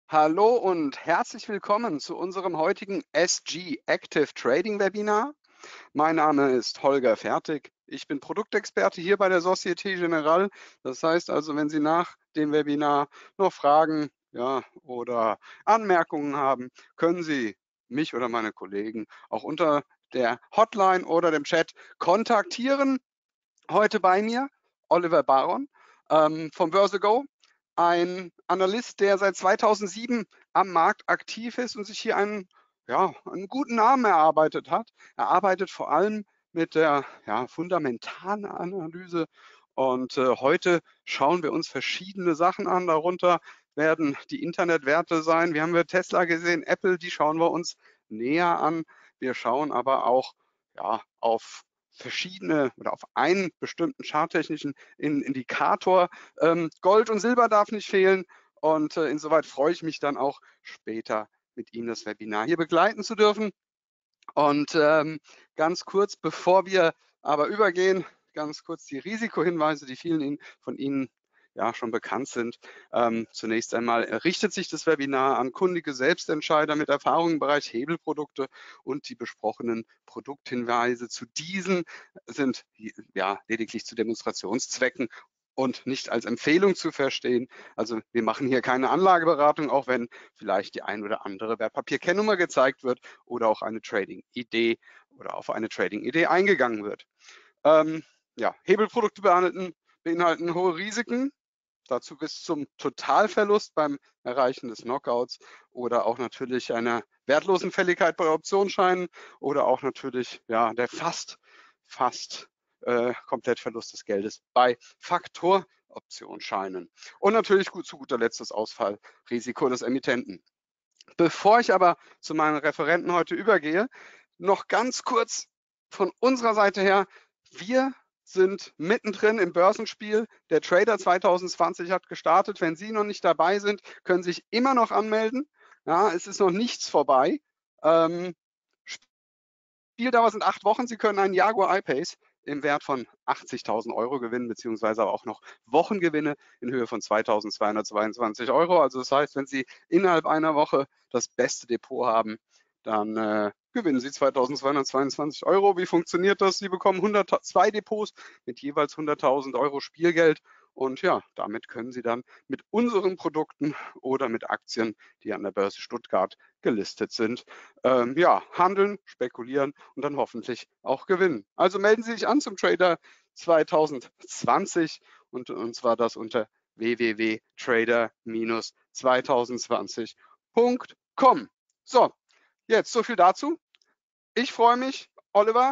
Hallo und herzlich willkommen zu unserem heutigen SG Active Trading Webinar. Mein Name ist Holger Fertig. Ich bin Produktexperte hier bei der Société Générale. Das heißt also, wenn Sie nach dem Webinar noch Fragen, ja, oder Anmerkungen haben, können Sie mich oder meine Kollegen auch unter der Hotline oder dem Chat kontaktieren. Heute bei mir Oliver Baron vom BörseGo, ein Analyst, der seit 2007 am Markt aktiv ist und sich hier einen guten Namen erarbeitet hat. Er arbeitet vor allem mit der fundamentalen Analyse und heute schauen wir uns verschiedene Sachen an. Darunter werden die Internetwerte sein. Wir haben Tesla gesehen, Apple, die schauen wir uns näher an. Wir schauen aber auch auf verschiedene oder auf einen bestimmten charttechnischen Indikator. Gold und Silber darf nicht fehlen und insoweit freue ich mich dann auch später mit Ihnen das Webinar hier begleiten zu dürfen. Und ganz kurz, bevor wir aber übergehen, ganz kurz die Risikohinweise, die vielen von Ihnen ja schon bekannt sind. Zunächst einmal richtet sich das Webinar an kundige Selbstentscheider mit Erfahrung im Bereich Hebelprodukte und die besprochenen Produkthinweise zu diesen sind ja lediglich zu Demonstrationszwecken und nicht als Empfehlung zu verstehen. Also wir machen hier keine Anlageberatung, auch wenn vielleicht die ein oder andere Wertpapierkennnummer gezeigt wird oder auch eine Trading-Idee oder auf eine Trading-Idee eingegangen wird. Hebelprodukte beinhalten hohe Risiken, dazu bis zum Totalverlust beim Erreichen des Knockouts oder auch natürlich einer wertlosen Fälligkeit bei Optionsscheinen oder auch natürlich der fast Komplettverlust des Geldes bei Faktoroptionsscheinen. Und natürlich zu guter Letzt das Ausfallrisiko des Emittenten. Bevor ich aber zu meinen Referenten heute übergehe, noch ganz kurz von unserer Seite her. Wir sind mittendrin im Börsenspiel. Der Trader 2020 hat gestartet. Wenn Sie noch nicht dabei sind, können Sie sich immer noch anmelden. Ja, es ist noch nichts vorbei. Spieldauer sind 8 Wochen. Sie können einen Jaguar I-Pace im Wert von 80.000 Euro gewinnen, beziehungsweise aber auch noch Wochengewinne in Höhe von 2.222 Euro. Also das heißt, wenn Sie innerhalb einer Woche das beste Depot haben, dann gewinnen Sie 2.222 Euro. Wie funktioniert das? Sie bekommen 102 Depots mit jeweils 100.000 Euro Spielgeld. Und ja, damit können Sie dann mit unseren Produkten oder mit Aktien, die an der Börse Stuttgart gelistet sind, handeln, spekulieren und dann hoffentlich auch gewinnen. Also melden Sie sich an zum Trader 2020 und zwar das unter www.trader-2020.com. So, jetzt so viel dazu. Ich freue mich, Oliver.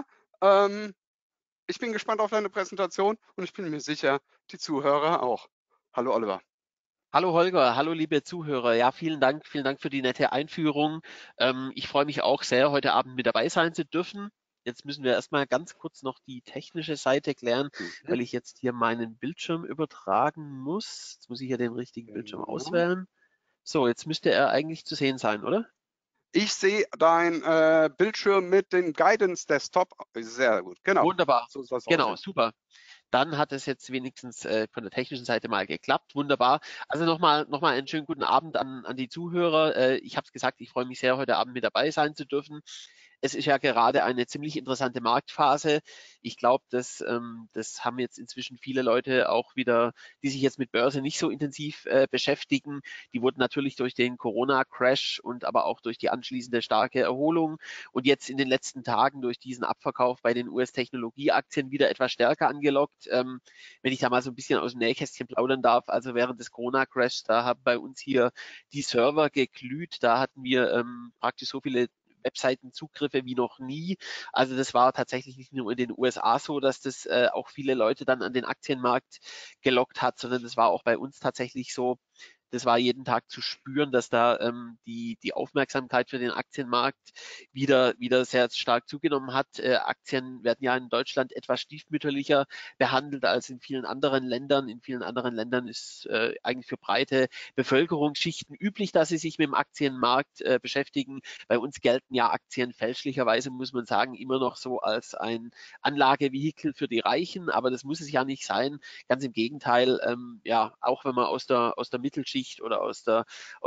Ich bin gespannt auf deine Präsentation und ich bin mir sicher, die Zuhörer auch. Hallo, Oliver. Hallo Holger, hallo liebe Zuhörer. Ja, vielen Dank für die nette Einführung. Ich freue mich auch sehr, heute Abend mit dabei sein zu dürfen. Jetzt müssen wir erstmal ganz kurz noch die technische Seite klären, weil ich jetzt hier meinen Bildschirm übertragen muss. Jetzt muss ich hier den richtigen Bildschirm auswählen. So, jetzt müsste er eigentlich zu sehen sein, oder? Ich sehe dein Bildschirm mit dem Guidance Desktop. Sehr gut, genau. Wunderbar. So soll es Genau, aussehen. super. Dann hat es jetzt wenigstens von der technischen Seite mal geklappt. Wunderbar. Also nochmal einen schönen guten Abend an die Zuhörer. Ich habe es gesagt, ich freue mich sehr, heute Abend mit dabei sein zu dürfen. Es ist ja gerade eine ziemlich interessante Marktphase. Ich glaube, das haben jetzt inzwischen viele Leute auch wieder, die sich jetzt mit Börse nicht so intensiv beschäftigen. Die wurden natürlich durch den Corona-Crash und aber auch durch die anschließende starke Erholung und jetzt in den letzten Tagen durch diesen Abverkauf bei den US-Technologieaktien wieder etwas stärker angelockt. Wenn ich da mal so ein bisschen aus dem Nähkästchen plaudern darf, also während des Corona-Crashs, da haben bei uns hier die Server geglüht. Da hatten wir praktisch so viele Webseitenzugriffe wie noch nie. Also das war tatsächlich nicht nur in den USA so, dass das auch viele Leute dann an den Aktienmarkt gelockt hat, sondern das war auch bei uns tatsächlich so. Das war jeden Tag zu spüren, dass da die Aufmerksamkeit für den Aktienmarkt wieder sehr stark zugenommen hat. Aktien werden ja in Deutschland etwas stiefmütterlicher behandelt als in vielen anderen Ländern. In vielen anderen Ländern ist eigentlich für breite Bevölkerungsschichten üblich, dass sie sich mit dem Aktienmarkt beschäftigen. Bei uns gelten ja Aktien fälschlicherweise, muss man sagen, immer noch so als ein Anlagevehikel für die Reichen, aber das muss es ja nicht sein. Ganz im Gegenteil, auch wenn man aus der Mittelschicht Mittelschicht oder aus der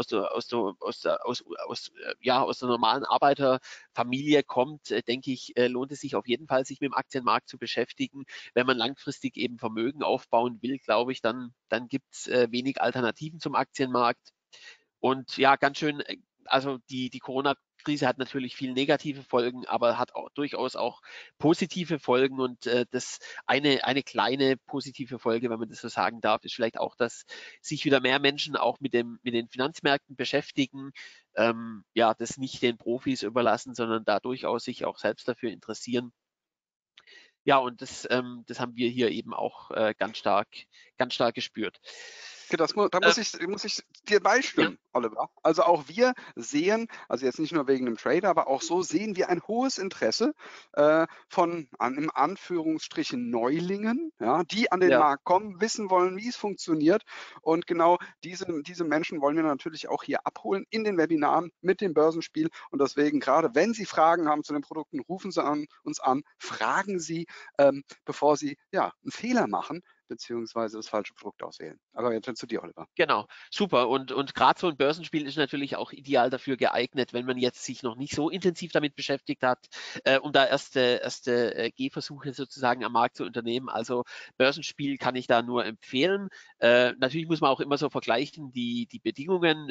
normalen Arbeiterfamilie kommt, denke ich, lohnt es sich auf jeden Fall, sich mit dem Aktienmarkt zu beschäftigen. Wenn man langfristig eben Vermögen aufbauen will, glaube ich, dann gibt es wenig Alternativen zum Aktienmarkt. Und ja, ganz schön, also die Corona-Krise hat natürlich viel negative Folgen, aber hat auch durchaus auch positive Folgen. Und das eine kleine positive Folge, wenn man das so sagen darf, ist vielleicht auch, dass sich wieder mehr Menschen auch mit den Finanzmärkten beschäftigen, ja, das nicht den Profis überlassen, sondern da durchaus sich auch selbst dafür interessieren. Ja, und das haben wir hier eben auch ganz stark gespürt. Da muss ich dir Ja, beistimmen, Oliver. Also auch wir sehen, also jetzt nicht nur wegen dem Trader, aber auch so sehen wir ein hohes Interesse im Anführungsstrichen Neulingen, ja, die an den ja, Markt kommen, wissen wollen, wie es funktioniert. Und genau diese Menschen wollen wir natürlich auch hier abholen in den Webinaren mit dem Börsenspiel. Und deswegen, gerade wenn Sie Fragen haben zu den Produkten, rufen Sie uns an, fragen Sie, bevor Sie ja, einen Fehler machen, beziehungsweise das falsche Produkt auswählen. Aber jetzt zu dir, Oliver. genau, super. Und gerade so ein Börsenspiel ist natürlich auch ideal dafür geeignet, wenn man jetzt sich noch nicht so intensiv damit beschäftigt hat, um da erste Gehversuche sozusagen am Markt zu unternehmen. Also Börsenspiel kann ich da nur empfehlen. Natürlich muss man auch immer so vergleichen, die Bedingungen,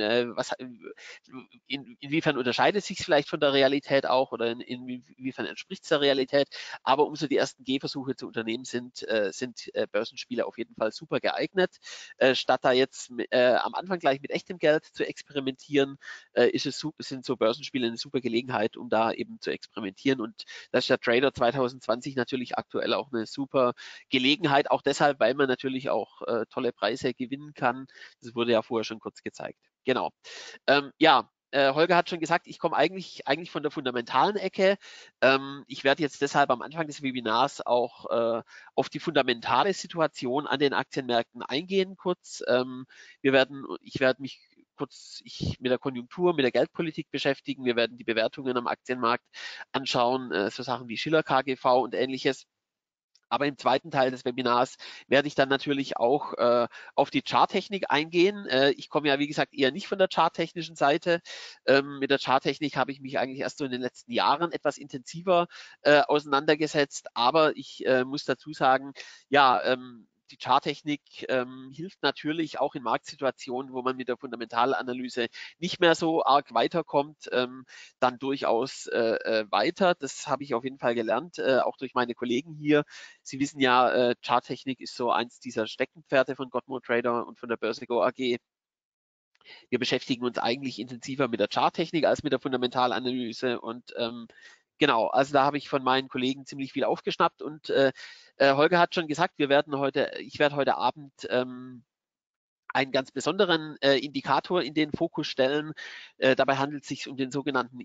inwiefern unterscheidet sich es vielleicht von der Realität auch oder inwiefern entspricht es der Realität. Aber um so die ersten Gehversuche zu unternehmen, sind Börsenspiele auf jeden Fall super geeignet. Statt da jetzt am Anfang gleich mit echtem Geld zu experimentieren, sind so Börsenspiele eine super Gelegenheit, um da eben zu experimentieren. Und das ist der Trader 2020 natürlich aktuell auch eine super Gelegenheit, auch deshalb, weil man natürlich auch tolle Preise gewinnen kann. Das wurde ja vorher schon kurz gezeigt. Genau. Ja, Holger hat schon gesagt, ich komme eigentlich von der fundamentalen Ecke. Ich werde jetzt deshalb am Anfang des Webinars auch auf die fundamentale Situation an den Aktienmärkten eingehen kurz. Ich werde mich kurz mit der Konjunktur, mit der Geldpolitik beschäftigen. Wir werden die Bewertungen am Aktienmarkt anschauen, so Sachen wie Schiller KGV und ähnliches. Aber im zweiten Teil des Webinars werde ich dann natürlich auch auf die Charttechnik eingehen. Ich komme ja, wie gesagt, eher nicht von der charttechnischen Seite. Mit der Charttechnik habe ich mich eigentlich erst so in den letzten Jahren etwas intensiver auseinandergesetzt. Aber ich muss dazu sagen, ja, die Charttechnik hilft natürlich auch in Marktsituationen, wo man mit der Fundamentalanalyse nicht mehr so arg weiterkommt, dann durchaus weiter. Das habe ich auf jeden Fall gelernt, auch durch meine Kollegen hier. Sie wissen ja, Charttechnik ist so eins dieser Steckenpferde von Godmo Trader und von der BörseGo AG. Wir beschäftigen uns eigentlich intensiver mit der Charttechnik als mit der Fundamentalanalyse und genau, also da habe ich von meinen Kollegen ziemlich viel aufgeschnappt und Holger hat schon gesagt, ich werde heute Abend einen ganz besonderen Indikator in den Fokus stellen. Dabei handelt es sich um den sogenannten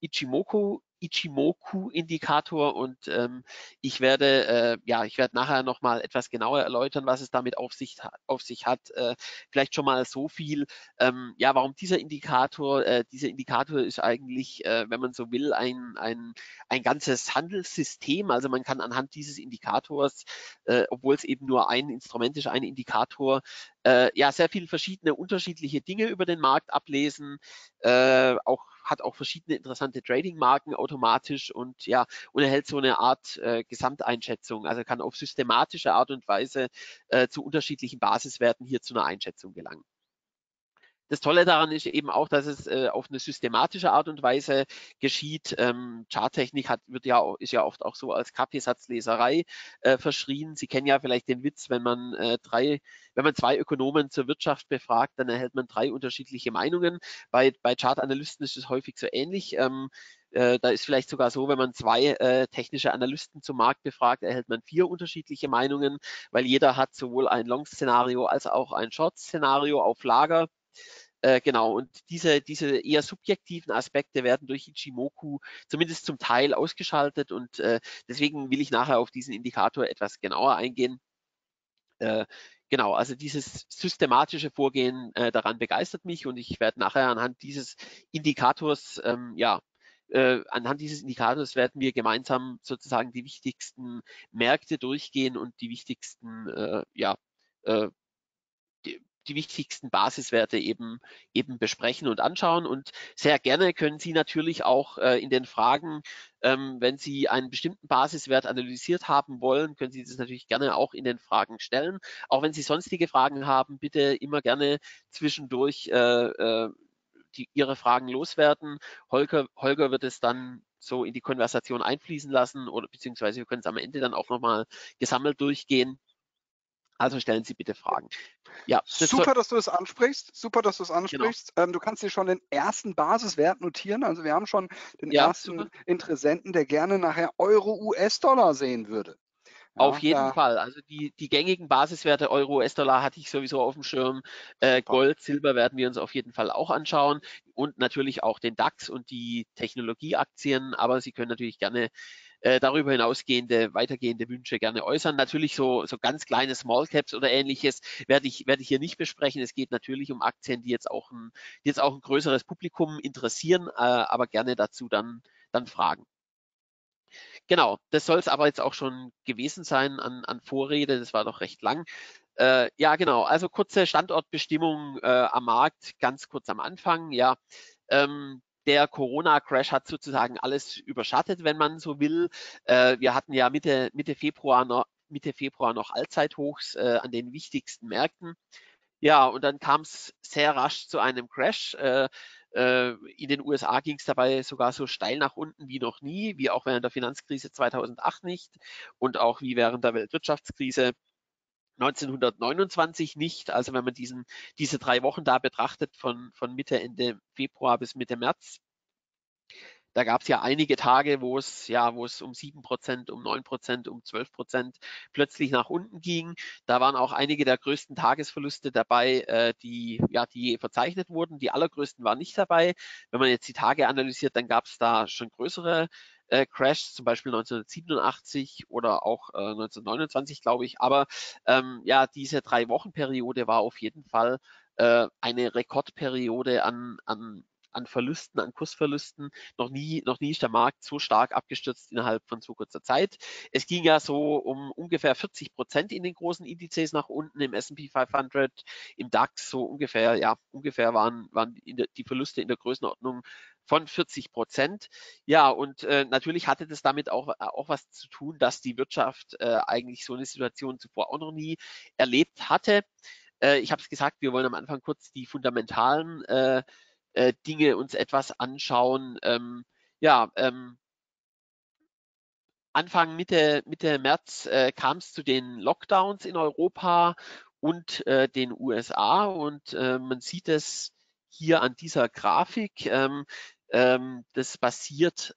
Ichimoku-Indikator und ich werde nachher noch mal etwas genauer erläutern, was es damit auf sich hat. Vielleicht schon mal so viel, warum dieser Indikator ist eigentlich, wenn man so will, ein ganzes Handelssystem. Also man kann anhand dieses Indikators, obwohl es eben nur ein Instrument ist, ein Indikator, sehr viele verschiedene unterschiedliche Dinge über den Markt ablesen, hat auch verschiedene interessante Trading-Marken automatisch und erhält so eine Art Gesamteinschätzung, also kann auf systematische Art und Weise zu unterschiedlichen Basiswerten hier zu einer Einschätzung gelangen. Das Tolle daran ist eben auch, dass es auf eine systematische Art und Weise geschieht. Charttechnik ist ja oft auch so als Kaffeesatzleserei verschrien. Sie kennen ja vielleicht den Witz, wenn man zwei Ökonomen zur Wirtschaft befragt, dann erhält man 3 unterschiedliche Meinungen. Bei Chartanalysten ist es häufig so ähnlich. Da ist vielleicht sogar so, wenn man 2 technische Analysten zum Markt befragt, erhält man 4 unterschiedliche Meinungen, weil jeder hat sowohl ein Long-Szenario als auch ein Short-Szenario auf Lager. Genau, und diese eher subjektiven Aspekte werden durch Ichimoku zumindest zum Teil ausgeschaltet und deswegen will ich nachher auf diesen Indikator etwas genauer eingehen. Genau, also dieses systematische Vorgehen daran begeistert mich und ich werde nachher anhand dieses Indikators werden wir gemeinsam sozusagen die wichtigsten Märkte durchgehen und die wichtigsten die wichtigsten Basiswerte eben besprechen und anschauen. Und sehr gerne können Sie natürlich auch in den Fragen, wenn Sie einen bestimmten Basiswert analysiert haben wollen, können Sie das natürlich gerne auch in den Fragen stellen. Auch wenn Sie sonstige Fragen haben, bitte immer gerne zwischendurch Ihre Fragen loswerden. Holger wird es dann so in die Konversation einfließen lassen oder beziehungsweise wir können es am Ende dann auch nochmal gesammelt durchgehen. Also stellen Sie bitte Fragen. Ja, Super, dass du das ansprichst. Super, dass du es genau. ansprichst. Du kannst dir schon den ersten Basiswert notieren. Also wir haben schon den Ja, ersten super. Interessenten, der gerne nachher Euro, US-Dollar sehen würde. Auf Ja, jeden da, Fall. Also die gängigen Basiswerte Euro, US-Dollar hatte ich sowieso auf dem Schirm. super. Gold, Silber werden wir uns auf jeden Fall auch anschauen und natürlich auch den DAX und die Technologieaktien. Aber Sie können natürlich gerne darüber hinausgehende, weitergehende Wünsche gerne äußern. Natürlich so ganz kleine Small Caps oder ähnliches werde ich hier nicht besprechen. Es geht natürlich um Aktien, die jetzt auch ein größeres Publikum interessieren, aber gerne dazu dann Fragen. Genau, das soll es aber jetzt auch schon gewesen sein an Vorrede. Das war doch recht lang. Ja, genau. Also kurze Standortbestimmung am Markt, ganz kurz am Anfang. Ja, der Corona-Crash hat sozusagen alles überschattet, wenn man so will. Wir hatten ja Mitte Februar noch Allzeithochs an den wichtigsten Märkten. Ja, und dann kam es sehr rasch zu einem Crash. In den USA ging es dabei sogar so steil nach unten wie noch nie, wie auch während der Finanzkrise 2008 nicht und auch wie während der Weltwirtschaftskrise 1929 nicht. Also wenn man diese 3 Wochen da betrachtet, von Ende Februar bis Mitte März, da gab es ja einige Tage, wo es um 7%, um 9%, um 12% plötzlich nach unten ging. Da waren auch einige der größten Tagesverluste dabei, die je verzeichnet wurden. Die allergrößten waren nicht dabei. Wenn man jetzt die Tage analysiert, dann gab es da schon größere Crashs, zum Beispiel 1987 oder auch 1929, glaube ich. Aber diese 3-Wochen-Periode war auf jeden Fall eine Rekordperiode an Verlusten, an Kursverlusten. Noch nie ist der Markt so stark abgestürzt innerhalb von so kurzer Zeit. Es ging ja so um ungefähr 40% in den großen Indizes nach unten, im S&P 500, im DAX so ungefähr waren die Verluste in der Größenordnung von 40%. Ja, und natürlich hatte das damit auch was zu tun, dass die Wirtschaft eigentlich so eine Situation zuvor auch noch nie erlebt hatte. Ich habe es gesagt, wir wollen am Anfang kurz die fundamentalen Dinge uns etwas anschauen. Ja, Anfang Mitte März kam es zu den Lockdowns in Europa und den USA und man sieht es hier an dieser Grafik. Das basiert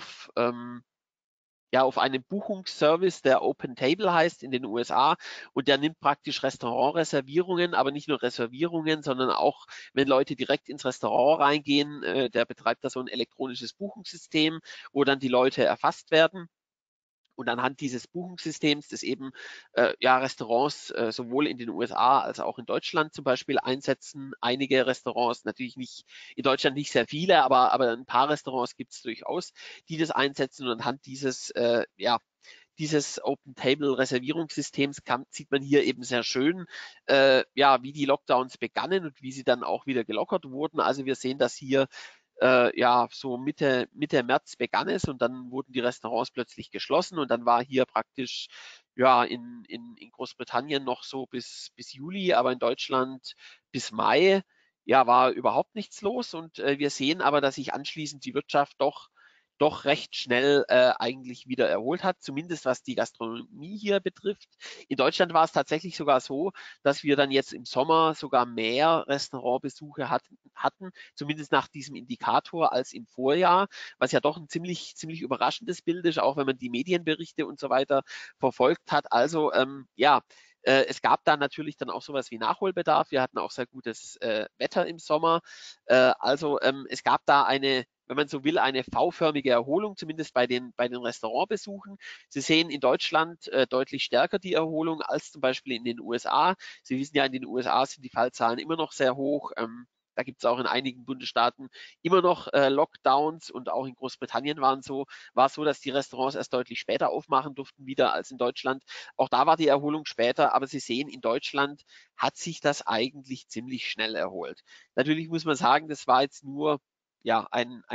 auf einem Buchungsservice, der Open Table heißt in den USA und der nimmt praktisch Restaurantreservierungen, aber nicht nur Reservierungen, sondern auch, wenn Leute direkt ins Restaurant reingehen, der betreibt da so ein elektronisches Buchungssystem, wo dann die Leute erfasst werden. Und anhand dieses Buchungssystems, das eben Restaurants sowohl in den USA als auch in Deutschland zum Beispiel einsetzen. Einige Restaurants, natürlich nicht in Deutschland nicht sehr viele, aber ein paar Restaurants gibt es durchaus, die das einsetzen. Und anhand dieses Open Table Reservierungssystems sieht man hier eben sehr schön, wie die Lockdowns begannen und wie sie dann auch wieder gelockert wurden. Also wir sehen, dass hier so Mitte März begann es und dann wurden die Restaurants plötzlich geschlossen und dann war hier praktisch in Großbritannien noch so bis Juli, aber in Deutschland bis Mai war überhaupt nichts los und wir sehen aber, dass sich anschließend die Wirtschaft doch recht schnell eigentlich wieder erholt hat, zumindest was die Gastronomie hier betrifft. In Deutschland war es tatsächlich sogar so, dass wir dann jetzt im Sommer sogar mehr Restaurantbesuche hatten, zumindest nach diesem Indikator als im Vorjahr, was ja doch ein ziemlich überraschendes Bild ist, auch wenn man die Medienberichte und so weiter verfolgt hat. Also es gab da natürlich dann auch sowas wie Nachholbedarf. Wir hatten auch sehr gutes Wetter im Sommer. Es gab da wenn man so will, eine V-förmige Erholung, zumindest bei den Restaurantbesuchen. Sie sehen in Deutschland deutlich stärker die Erholung als zum Beispiel in den USA. Sie wissen ja, in den USA sind die Fallzahlen immer noch sehr hoch. Da gibt es auch in einigen Bundesstaaten immer noch Lockdowns und auch in Großbritannien war es so, dass die Restaurants erst deutlich später aufmachen durften wieder als in Deutschland. Auch da war die Erholung später, aber Sie sehen, in Deutschland hat sich das eigentlich ziemlich schnell erholt. Natürlich muss man sagen, das war jetzt nur ja,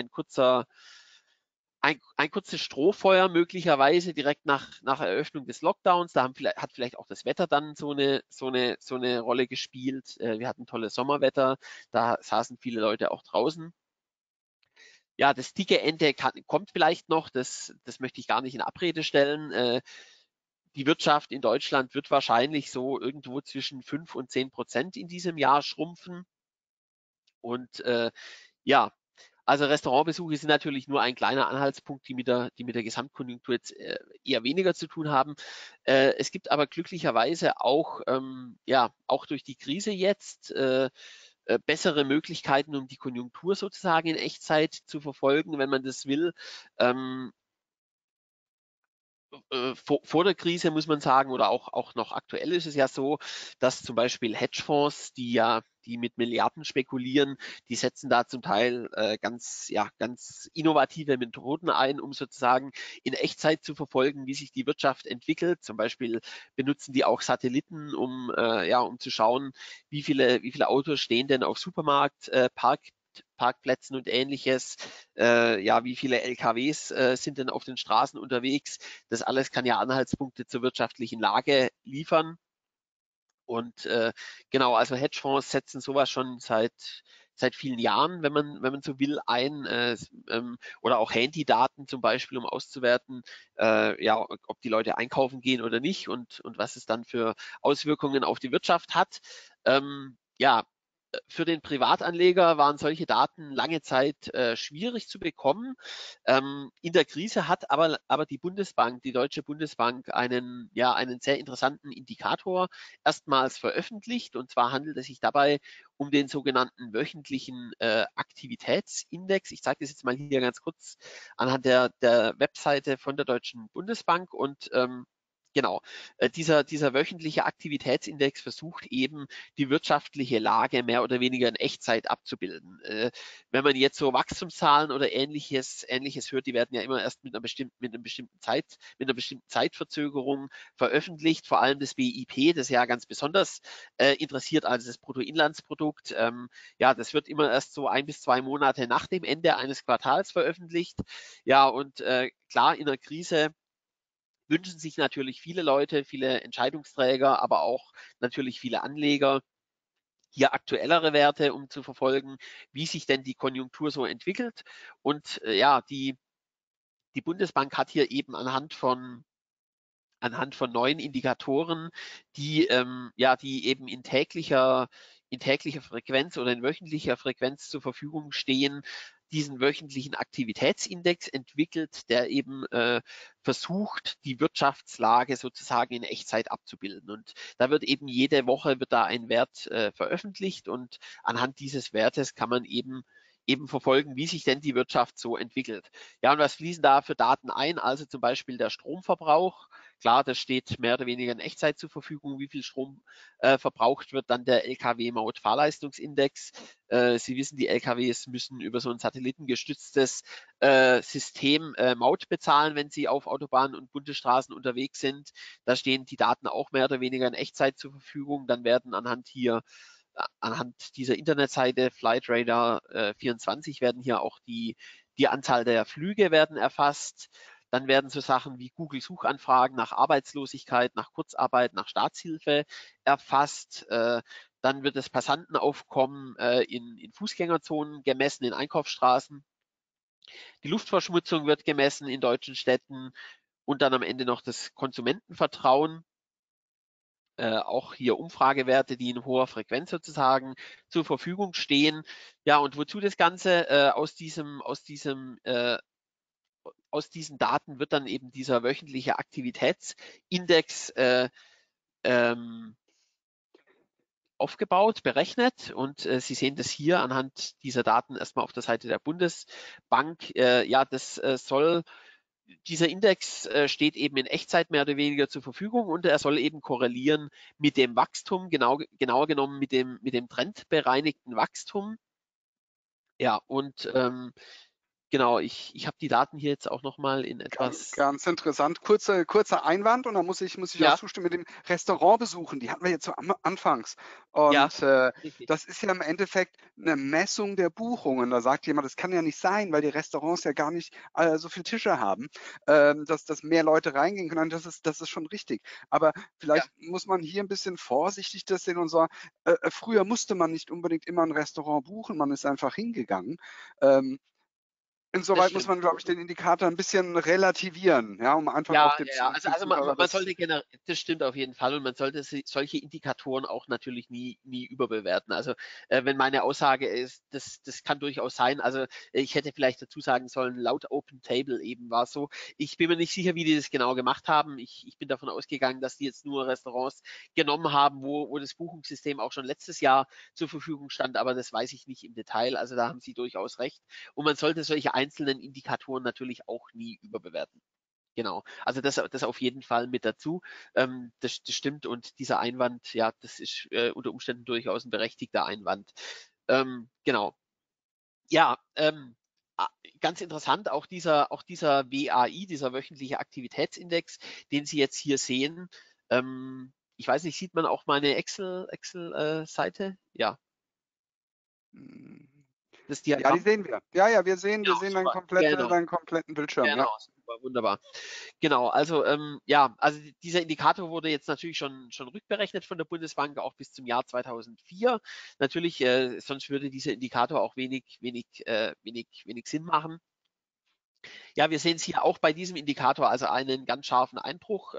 ein kurzes Strohfeuer möglicherweise direkt nach Eröffnung des Lockdowns. Da hat vielleicht auch das Wetter dann so eine Rolle gespielt. Wir hatten tolles Sommerwetter, da saßen viele Leute auch draußen. Ja, das dicke Ende kommt vielleicht noch, das möchte ich gar nicht in Abrede stellen. Die Wirtschaft in Deutschland wird wahrscheinlich so irgendwo zwischen 5 und 10% in diesem Jahr schrumpfen. Und ja, also Restaurantbesuche sind natürlich nur ein kleiner Anhaltspunkt, die mit der Gesamtkonjunktur jetzt eher weniger zu tun haben. Es gibt aber glücklicherweise auch, ja, auch durch die Krise jetzt bessere Möglichkeiten, um die Konjunktur sozusagen in Echtzeit zu verfolgen, wenn man das will. Vor der Krise muss man sagen, oder auch noch aktuell ist es ja so, dass zum Beispiel Hedgefonds, die mit Milliarden spekulieren, die setzen da zum Teil ganz innovative Methoden ein, um sozusagen in Echtzeit zu verfolgen, wie sich die Wirtschaft entwickelt. Zum Beispiel benutzen die auch Satelliten, um zu schauen, wie viele Autos stehen denn auf Parkplätzen und ähnliches, wie viele LKWs sind denn auf den Straßen unterwegs. Das alles kann ja Anhaltspunkte zur wirtschaftlichen Lage liefern. Und genau, also Hedgefonds setzen sowas schon seit vielen Jahren, wenn man so will, ein, oder auch Handydaten zum Beispiel, um auszuwerten, ob die Leute einkaufen gehen oder nicht und was es dann für Auswirkungen auf die Wirtschaft hat. Für den Privatanleger waren solche Daten lange Zeit schwierig zu bekommen. In der Krise hat aber die Deutsche Bundesbank einen sehr interessanten Indikator erstmals veröffentlicht. Und zwar handelt es sich dabei um den sogenannten wöchentlichen Aktivitätsindex. Ich zeige das jetzt mal hier ganz kurz anhand der Webseite von der Deutschen Bundesbank. Und genau, dieser wöchentliche Aktivitätsindex versucht eben, die wirtschaftliche Lage mehr oder weniger in Echtzeit abzubilden. Wenn man jetzt so Wachstumszahlen oder ähnliches hört, die werden ja immer erst mit einer bestimmten Zeitverzögerung veröffentlicht, vor allem das BIP, das ja ganz besonders interessiert, also das Bruttoinlandsprodukt. Das wird immer erst so 1 bis 2 Monate nach dem Ende eines Quartals veröffentlicht. Ja, und klar, in der Krise wünschen sich natürlich viele Leute, viele Entscheidungsträger, aber auch natürlich viele Anleger hier aktuellere Werte, um zu verfolgen, wie sich denn die Konjunktur so entwickelt. Und die Bundesbank hat hier eben anhand von neuen Indikatoren, die eben in täglicher Frequenz oder in wöchentlicher Frequenz zur Verfügung stehen, diesen wöchentlichen Aktivitätsindex entwickelt, der eben versucht, die Wirtschaftslage sozusagen in Echtzeit abzubilden. Und da wird eben jede Woche ein Wert veröffentlicht und anhand dieses Wertes kann man eben verfolgen, wie sich denn die Wirtschaft so entwickelt. Ja, und was fließen da für Daten ein? Also zum Beispiel der Stromverbrauch. Klar, das steht mehr oder weniger in Echtzeit zur Verfügung, wie viel Strom verbraucht wird. Dann der Lkw-Maut-Fahrleistungsindex. Sie wissen, die Lkws müssen über so ein satellitengestütztes System Maut bezahlen, wenn sie auf Autobahnen und Bundesstraßen unterwegs sind. Da stehen die Daten auch mehr oder weniger in Echtzeit zur Verfügung. Dann werden anhand dieser Internetseite Flightradar 24 werden hier auch die Anzahl der Flüge werden erfasst. Dann werden so Sachen wie Google-Suchanfragen nach Arbeitslosigkeit, nach Kurzarbeit, nach Staatshilfe erfasst. Dann wird das Passantenaufkommen in Fußgängerzonen gemessen, in Einkaufsstraßen. Die Luftverschmutzung wird gemessen in deutschen Städten und dann am Ende noch das Konsumentenvertrauen. Auch hier Umfragewerte, die in hoher Frequenz sozusagen zur Verfügung stehen. Ja, und wozu das Ganze? Aus diesen Daten wird dann eben dieser wöchentliche Aktivitätsindex aufgebaut, berechnet und Sie sehen das hier anhand dieser Daten erstmal auf der Seite der Bundesbank. Dieser Index steht eben in Echtzeit mehr oder weniger zur Verfügung und er soll eben korrelieren mit dem Wachstum, genauer genommen mit dem trendbereinigten Wachstum. Ja, und genau, ich habe die Daten hier jetzt auch nochmal in etwas. Ganz interessant. Kurzer Einwand und da muss ich auch Ja, zustimmen mit dem Restaurant besuchen. Die hatten wir jetzt so anfangs. ja, Und richtig. das ist ja im Endeffekt eine Messung der Buchungen. Da sagt jemand, das kann ja nicht sein, weil die Restaurants ja gar nicht so viele Tische haben, dass mehr Leute reingehen können. Das ist schon richtig. Aber Ja, vielleicht muss man hier ein bisschen vorsichtig das sehen und sagen, früher musste man nicht unbedingt immer ein Restaurant buchen, man ist einfach hingegangen. Ähm, das Insoweit muss stimmt. man, glaube ich, den Indikator ein bisschen relativieren, ja, um einfach auch Ja, dem ja, ja. Also Zuhörer man das. sollte generell, das stimmt auf jeden Fall, und man sollte solche Indikatoren auch natürlich nie überbewerten. Also wenn meine Aussage ist, das kann durchaus sein. Also ich hätte vielleicht dazu sagen sollen, laut Open Table eben war es so. Ich bin mir nicht sicher, wie die das genau gemacht haben. Ich bin davon ausgegangen, dass die jetzt nur Restaurants genommen haben, wo das Buchungssystem auch schon letztes Jahr zur Verfügung stand, aber das weiß ich nicht im Detail. Also da haben Sie durchaus recht. Und man sollte solche einzelnen Indikatoren natürlich auch nie überbewerten. Genau, also das auf jeden Fall mit dazu. Das stimmt, und dieser Einwand, ja, das ist unter Umständen durchaus ein berechtigter Einwand. Genau. Ja, ganz interessant, auch dieser WAI, dieser wöchentliche Aktivitätsindex, den Sie jetzt hier sehen. Ich weiß nicht, sieht man auch meine Excel-Seite? Ja, Hm, das ja, die Diagramm? sehen wir. Ja, ja, wir Genau, sehen super. Genau, deinen kompletten Bildschirm, ja. genau, super, wunderbar. Genau, also ja, also dieser Indikator wurde jetzt natürlich schon rückberechnet von der Bundesbank, auch bis zum Jahr 2004. Natürlich, sonst würde dieser Indikator auch wenig Sinn machen. Ja, wir sehen es hier auch bei diesem Indikator, also einen ganz scharfen Einbruch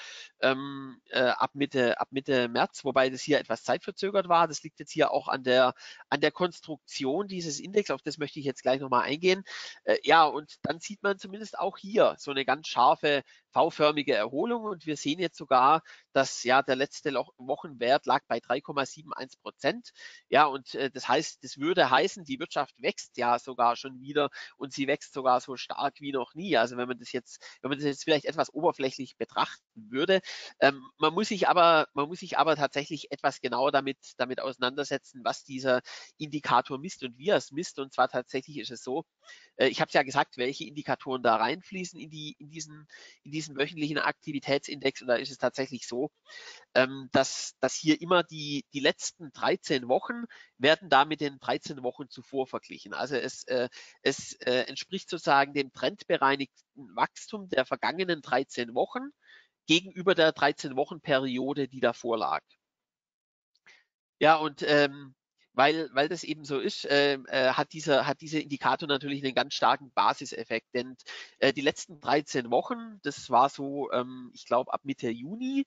ab Mitte März, wobei das hier etwas zeitverzögert war. Das liegt jetzt hier auch an der Konstruktion dieses Index, auf das möchte ich jetzt gleich nochmal eingehen. Ja, und dann sieht man zumindest auch hier so eine ganz scharfe V-förmige Erholung, und wir sehen jetzt sogar, dass ja der letzte Wochenwert lag bei 3,71%. Ja, und das heißt, das würde heißen, die Wirtschaft wächst ja sogar schon wieder, und sie wächst sogar so stark wie noch nie. Also wenn man das jetzt vielleicht etwas oberflächlich betrachten würde, man muss sich aber tatsächlich etwas genauer damit auseinandersetzen, was dieser Indikator misst und wie er es misst. Und zwar tatsächlich ist es so, ich habe es ja gesagt, welche Indikatoren da reinfließen in diesen wöchentlichen Aktivitätsindex. Und da ist es tatsächlich so, dass hier immer die letzten 13 Wochen werden da mit den 13 Wochen zuvor verglichen. Also es entspricht sozusagen dem trendbereinigten Wachstum der vergangenen 13 Wochen gegenüber der 13-Wochen-Periode, die davor lag. Ja, und weil das eben so ist, hat dieser Indikator natürlich einen ganz starken Basiseffekt. Denn die letzten 13 Wochen, das war so, ich glaube, ab Mitte Juni,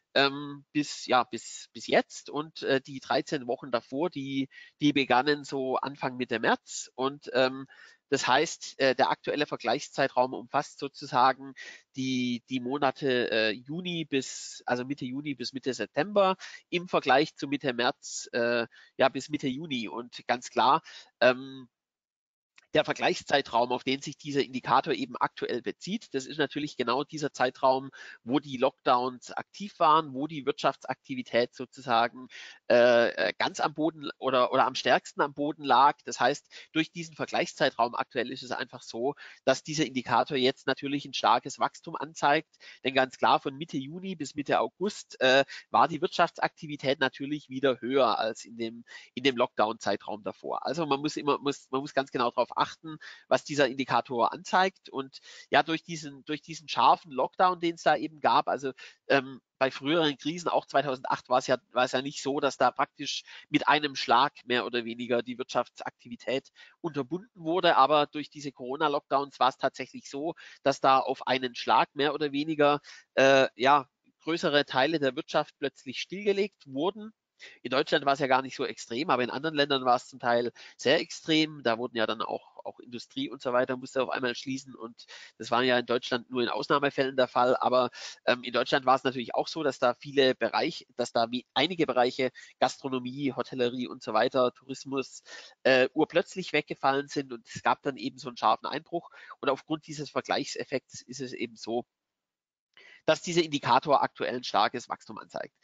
bis jetzt, und die 13 Wochen davor, die begannen so Anfang Mitte März, und das heißt, der aktuelle Vergleichszeitraum umfasst sozusagen die Monate also Mitte Juni bis Mitte September im Vergleich zu Mitte März, ja, bis Mitte Juni. Und ganz klar, der Vergleichszeitraum, auf den sich dieser Indikator eben aktuell bezieht, das ist natürlich genau dieser Zeitraum, wo die Lockdowns aktiv waren, wo die Wirtschaftsaktivität sozusagen ganz am Boden oder am stärksten am Boden lag. Das heißt, durch diesen Vergleichszeitraum aktuell ist es einfach so, dass dieser Indikator jetzt natürlich ein starkes Wachstum anzeigt. Denn ganz klar, von Mitte Juni bis Mitte August war die Wirtschaftsaktivität natürlich wieder höher als in dem Lockdown-Zeitraum davor. Also man muss ganz genau darauf achten, was dieser Indikator anzeigt. Und ja, durch diesen scharfen Lockdown, den es da eben gab, also bei früheren Krisen, auch 2008, war es ja nicht so, dass da praktisch mit einem Schlag mehr oder weniger die Wirtschaftsaktivität unterbunden wurde. Aber durch diese Corona-Lockdowns war es tatsächlich so, dass da auf einen Schlag mehr oder weniger ja, größere Teile der Wirtschaft plötzlich stillgelegt wurden. In Deutschland war es ja gar nicht so extrem, aber in anderen Ländern war es zum Teil sehr extrem. Da wurden ja dann auch Industrie und so weiter musste auf einmal schließen, und das war ja in Deutschland nur in Ausnahmefällen der Fall. Aber in Deutschland war es natürlich auch so, dass da einige Bereiche, Gastronomie, Hotellerie und so weiter, Tourismus, urplötzlich weggefallen sind, und es gab dann eben so einen scharfen Einbruch. Und aufgrund dieses Vergleichseffekts ist es eben so, dass dieser Indikator aktuell ein starkes Wachstum anzeigt.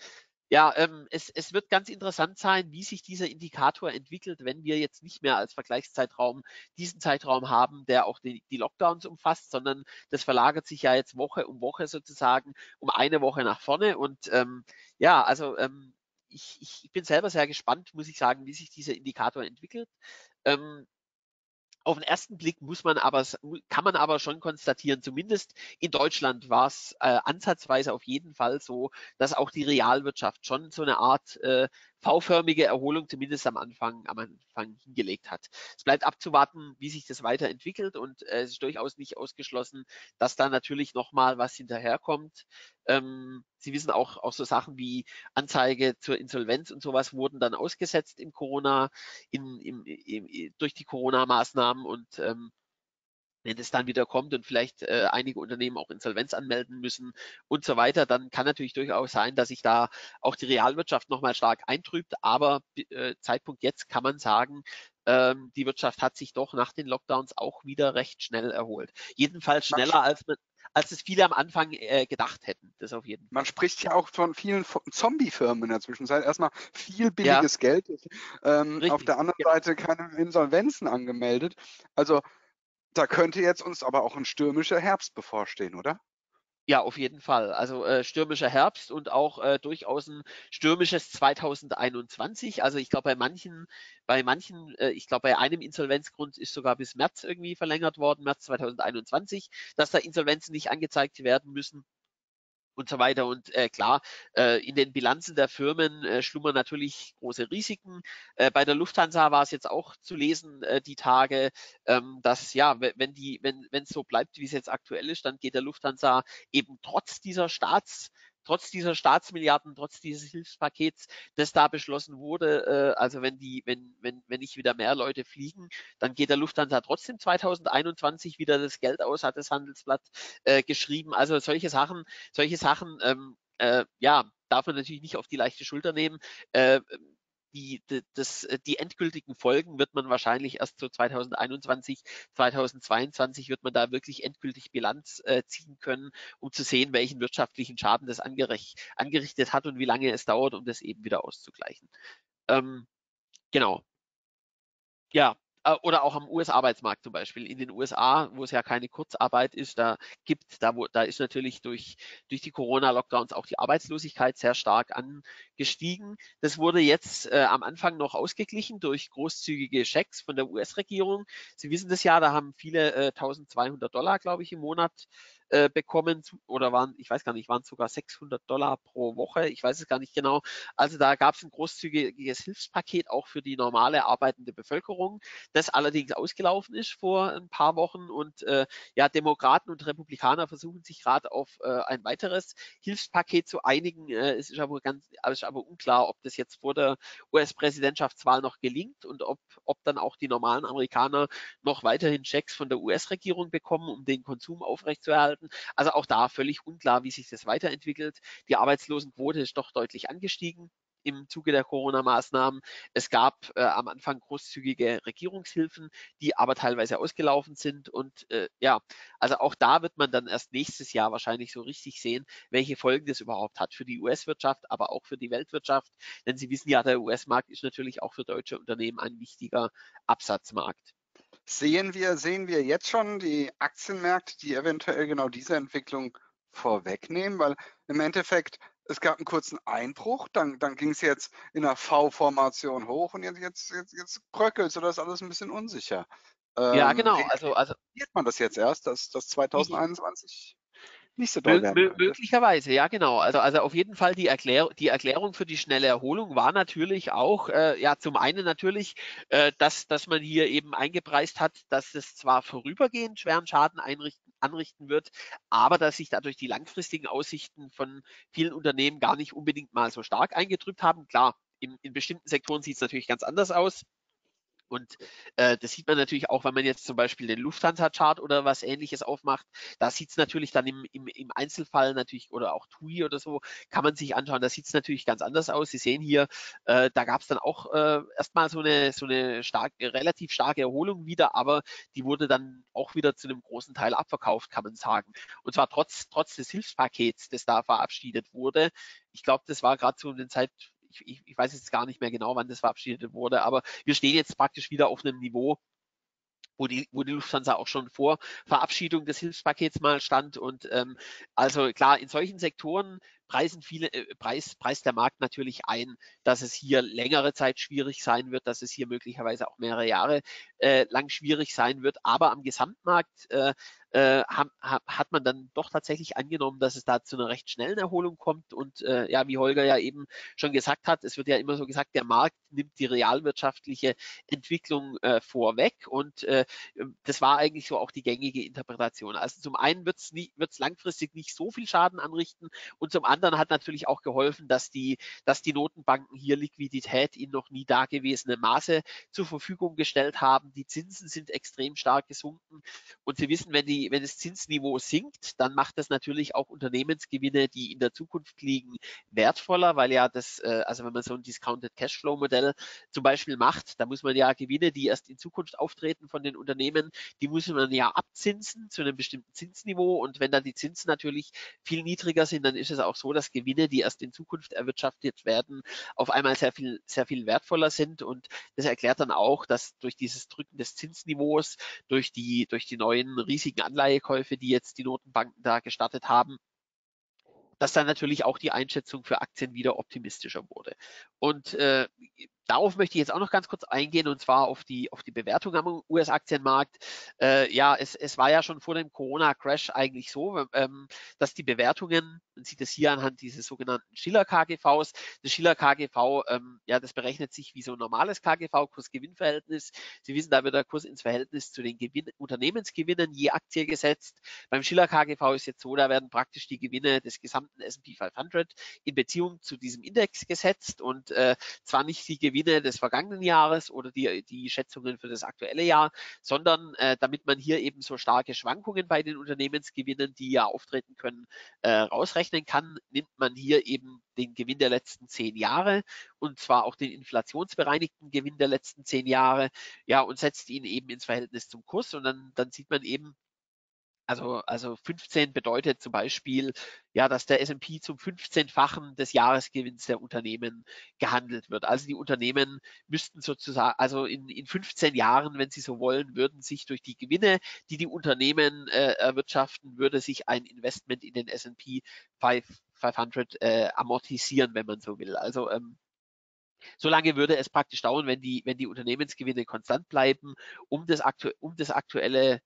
Ja, es wird ganz interessant sein, wie sich dieser Indikator entwickelt, wenn wir jetzt nicht mehr als Vergleichszeitraum diesen Zeitraum haben, der auch die Lockdowns umfasst, sondern das verlagert sich ja jetzt Woche um Woche sozusagen um eine Woche nach vorne. Und ja, also ich bin selber sehr gespannt, muss ich sagen, wie sich dieser Indikator entwickelt. Ähm, Auf den ersten Blick kann man aber schon konstatieren, zumindest in Deutschland war es ansatzweise auf jeden Fall so, dass auch die Realwirtschaft schon so eine Art V-förmige Erholung zumindest am Anfang hingelegt hat. Es bleibt abzuwarten, wie sich das weiterentwickelt, und es ist durchaus nicht ausgeschlossen, dass da natürlich nochmal was hinterherkommt. Sie wissen auch so Sachen wie Anzeige zur Insolvenz und sowas wurden dann ausgesetzt im Corona, durch die Corona-Maßnahmen, und wenn es dann wieder kommt und vielleicht einige Unternehmen auch Insolvenz anmelden müssen und so weiter, dann kann natürlich durchaus sein, dass sich da auch die Realwirtschaft nochmal stark eintrübt. Aber Zeitpunkt jetzt kann man sagen, die Wirtschaft hat sich doch nach den Lockdowns auch wieder recht schnell erholt. Jedenfalls Man, schneller, als es viele am Anfang gedacht hätten. Das auf jeden Man Fall. spricht ja auch von vielen Zombie-Firmen in der Zwischenzeit. Erstmal viel Ja, billiges Geld, auf richtig. der anderen Genau. Seite keine Insolvenzen angemeldet. Also da könnte jetzt uns aber auch ein stürmischer Herbst bevorstehen, oder? Ja, auf jeden Fall. Also stürmischer Herbst und auch durchaus ein stürmisches 2021. Also ich glaube, ich glaube, bei einem Insolvenzgrund ist sogar bis März irgendwie verlängert worden, März 2021, dass da Insolvenzen nicht angezeigt werden müssen und so weiter. Und klar, in den Bilanzen der Firmen schlummern natürlich große Risiken. Bei der Lufthansa war es jetzt auch zu lesen, die Tage, dass ja, wenn es so bleibt, wie es jetzt aktuell ist, dann geht der Lufthansa eben trotz dieser Staatsmilliarden, trotz dieses Hilfspakets, das da beschlossen wurde, also wenn nicht wieder mehr Leute fliegen, dann geht der Lufthansa trotzdem 2021 wieder das Geld aus, hat das Handelsblatt geschrieben. Also solche Sachen, ja, darf man natürlich nicht auf die leichte Schulter nehmen. Äh, die endgültigen Folgen wird man wahrscheinlich erst so 2021, 2022 wird man da wirklich endgültig Bilanz ziehen können, um zu sehen, welchen wirtschaftlichen Schaden das angerichtet hat und wie lange es dauert, um das eben wieder auszugleichen. Ähm, genau. Ja, oder auch am US-Arbeitsmarkt zum Beispiel. In den USA, wo es ja keine Kurzarbeit ist, da ist natürlich durch die Corona-Lockdowns auch die Arbeitslosigkeit sehr stark angestiegen. Das wurde jetzt am Anfang noch ausgeglichen durch großzügige Schecks von der US-Regierung. Sie wissen das ja, da haben viele $1.200, glaube ich, im Monat bekommen, oder ich weiß gar nicht, waren es sogar $600 pro Woche, ich weiß es gar nicht genau. Also da gab es ein großzügiges Hilfspaket auch für die normale arbeitende Bevölkerung, das allerdings ausgelaufen ist vor ein paar Wochen, und ja, Demokraten und Republikaner versuchen sich gerade auf ein weiteres Hilfspaket zu einigen. Es ist aber unklar, ob das jetzt vor der US-Präsidentschaftswahl noch gelingt und ob dann auch die normalen Amerikaner noch weiterhin Schecks von der US-Regierung bekommen, um den Konsum aufrechtzuerhalten. Also auch da völlig unklar, wie sich das weiterentwickelt. Die Arbeitslosenquote ist doch deutlich angestiegen im Zuge der Corona-Maßnahmen. Es gab am Anfang großzügige Regierungshilfen, die aber teilweise ausgelaufen sind. Und ja, also auch da wird man dann erst nächstes Jahr wahrscheinlich so richtig sehen, welche Folgen das überhaupt hat für die US-Wirtschaft, aber auch für die Weltwirtschaft. Denn Sie wissen ja, der US-Markt ist natürlich auch für deutsche Unternehmen ein wichtiger Absatzmarkt. Sehen wir jetzt schon die Aktienmärkte, die eventuell genau diese Entwicklung vorwegnehmen? Weil im Endeffekt, es gab einen kurzen Einbruch, dann ging es jetzt in der V-Formation hoch und jetzt bröckelt so, das ist alles ein bisschen unsicher. Ja, genau. Realisiert man das jetzt erst, dass Ich, 2021 nicht so doll werden könnte? Möglicherweise, ja genau. Also auf jeden Fall die Erklärung für die schnelle Erholung war natürlich auch, ja, zum einen natürlich, dass man hier eben eingepreist hat, dass es zwar vorübergehend schweren Schaden anrichten wird, aber dass sich dadurch die langfristigen Aussichten von vielen Unternehmen gar nicht unbedingt mal so stark eingetrübt haben. Klar, in bestimmten Sektoren sieht es natürlich ganz anders aus. Und das sieht man natürlich auch, wenn man jetzt zum Beispiel den Lufthansa-Chart oder was Ähnliches aufmacht. Da sieht es natürlich dann im Einzelfall natürlich, oder auch TUI oder so, kann man sich anschauen. Da sieht es natürlich ganz anders aus. Sie sehen hier, da gab es dann auch erstmal so eine relativ starke Erholung wieder, aber die wurde dann auch wieder zu einem großen Teil abverkauft, kann man sagen. Und zwar trotz des Hilfspakets, das da verabschiedet wurde. Ich glaube, das war gerade so in der Zeit, ich weiß jetzt gar nicht mehr genau, wann das verabschiedet wurde, aber wir stehen jetzt praktisch wieder auf einem Niveau, wo die Lufthansa auch schon vor Verabschiedung des Hilfspakets mal stand. Und also klar, in solchen Sektoren preist der Markt natürlich ein, dass es hier längere Zeit schwierig sein wird, dass es hier möglicherweise auch mehrere Jahre lang schwierig sein wird. Aber am Gesamtmarkt hat man dann doch tatsächlich angenommen, dass es da zu einer recht schnellen Erholung kommt. Und ja, wie Holger ja eben schon gesagt hat, es wird ja immer so gesagt, der Markt nimmt die realwirtschaftliche Entwicklung vorweg. Und das war eigentlich so auch die gängige Interpretation. Also zum einen wird es langfristig nicht so viel Schaden anrichten, und zum anderen hat natürlich auch geholfen, dass die Notenbanken hier Liquidität in noch nie dagewesenem Maße zur Verfügung gestellt haben. Die Zinsen sind extrem stark gesunken, und Sie wissen, wenn das Zinsniveau sinkt, dann macht das natürlich auch Unternehmensgewinne, die in der Zukunft liegen, wertvoller, weil ja also wenn man so ein Discounted Cashflow Modell zum Beispiel macht, da muss man ja Gewinne, die erst in Zukunft auftreten von den Unternehmen, die muss man ja abzinsen zu einem bestimmten Zinsniveau, und wenn dann die Zinsen natürlich viel niedriger sind, dann ist es auch so, dass Gewinne, die erst in Zukunft erwirtschaftet werden, auf einmal sehr viel wertvoller sind, und das erklärt dann auch, dass durch dieses Drücken des Zinsniveaus, durch die neuen riesigen Anleihekäufe, die jetzt die Notenbanken da gestartet haben, dass dann natürlich auch die Einschätzung für Aktien wieder optimistischer wurde. Und darauf möchte ich jetzt auch noch ganz kurz eingehen, und zwar auf die Bewertung am US-Aktienmarkt. Ja, es war ja schon vor dem Corona-Crash eigentlich so, dass die Bewertungen, man sieht es hier anhand dieses sogenannten Shiller-KGVs, das Shiller-KGV, ja, das berechnet sich wie so ein normales KGV, Kurs-Gewinn-Verhältnis. Sie wissen, da wird der Kurs ins Verhältnis zu den Unternehmensgewinnen je Aktie gesetzt. Beim Shiller-KGV ist jetzt so, da werden praktisch die Gewinne des gesamten S&P 500 in Beziehung zu diesem Index gesetzt, und zwar nicht die Gewinne des vergangenen Jahres oder die Schätzungen für das aktuelle Jahr, sondern damit man hier eben so starke Schwankungen bei den Unternehmensgewinnen, die ja auftreten können, rausrechnen kann, nimmt man hier eben den Gewinn der letzten 10 Jahre, und zwar auch den inflationsbereinigten Gewinn der letzten 10 Jahre, ja, und setzt ihn eben ins Verhältnis zum Kurs, und dann sieht man eben, also 15 bedeutet zum Beispiel, ja, dass der S&P zum 15-fachen des Jahresgewinns der Unternehmen gehandelt wird. Also die Unternehmen müssten sozusagen, also in 15 Jahren, wenn sie so wollen, würden sich durch die Gewinne, die die Unternehmen erwirtschaften, würde sich ein Investment in den S&P 500 amortisieren, wenn man so will. Also so lange würde es praktisch dauern, wenn die Unternehmensgewinne konstant bleiben, um das aktuelle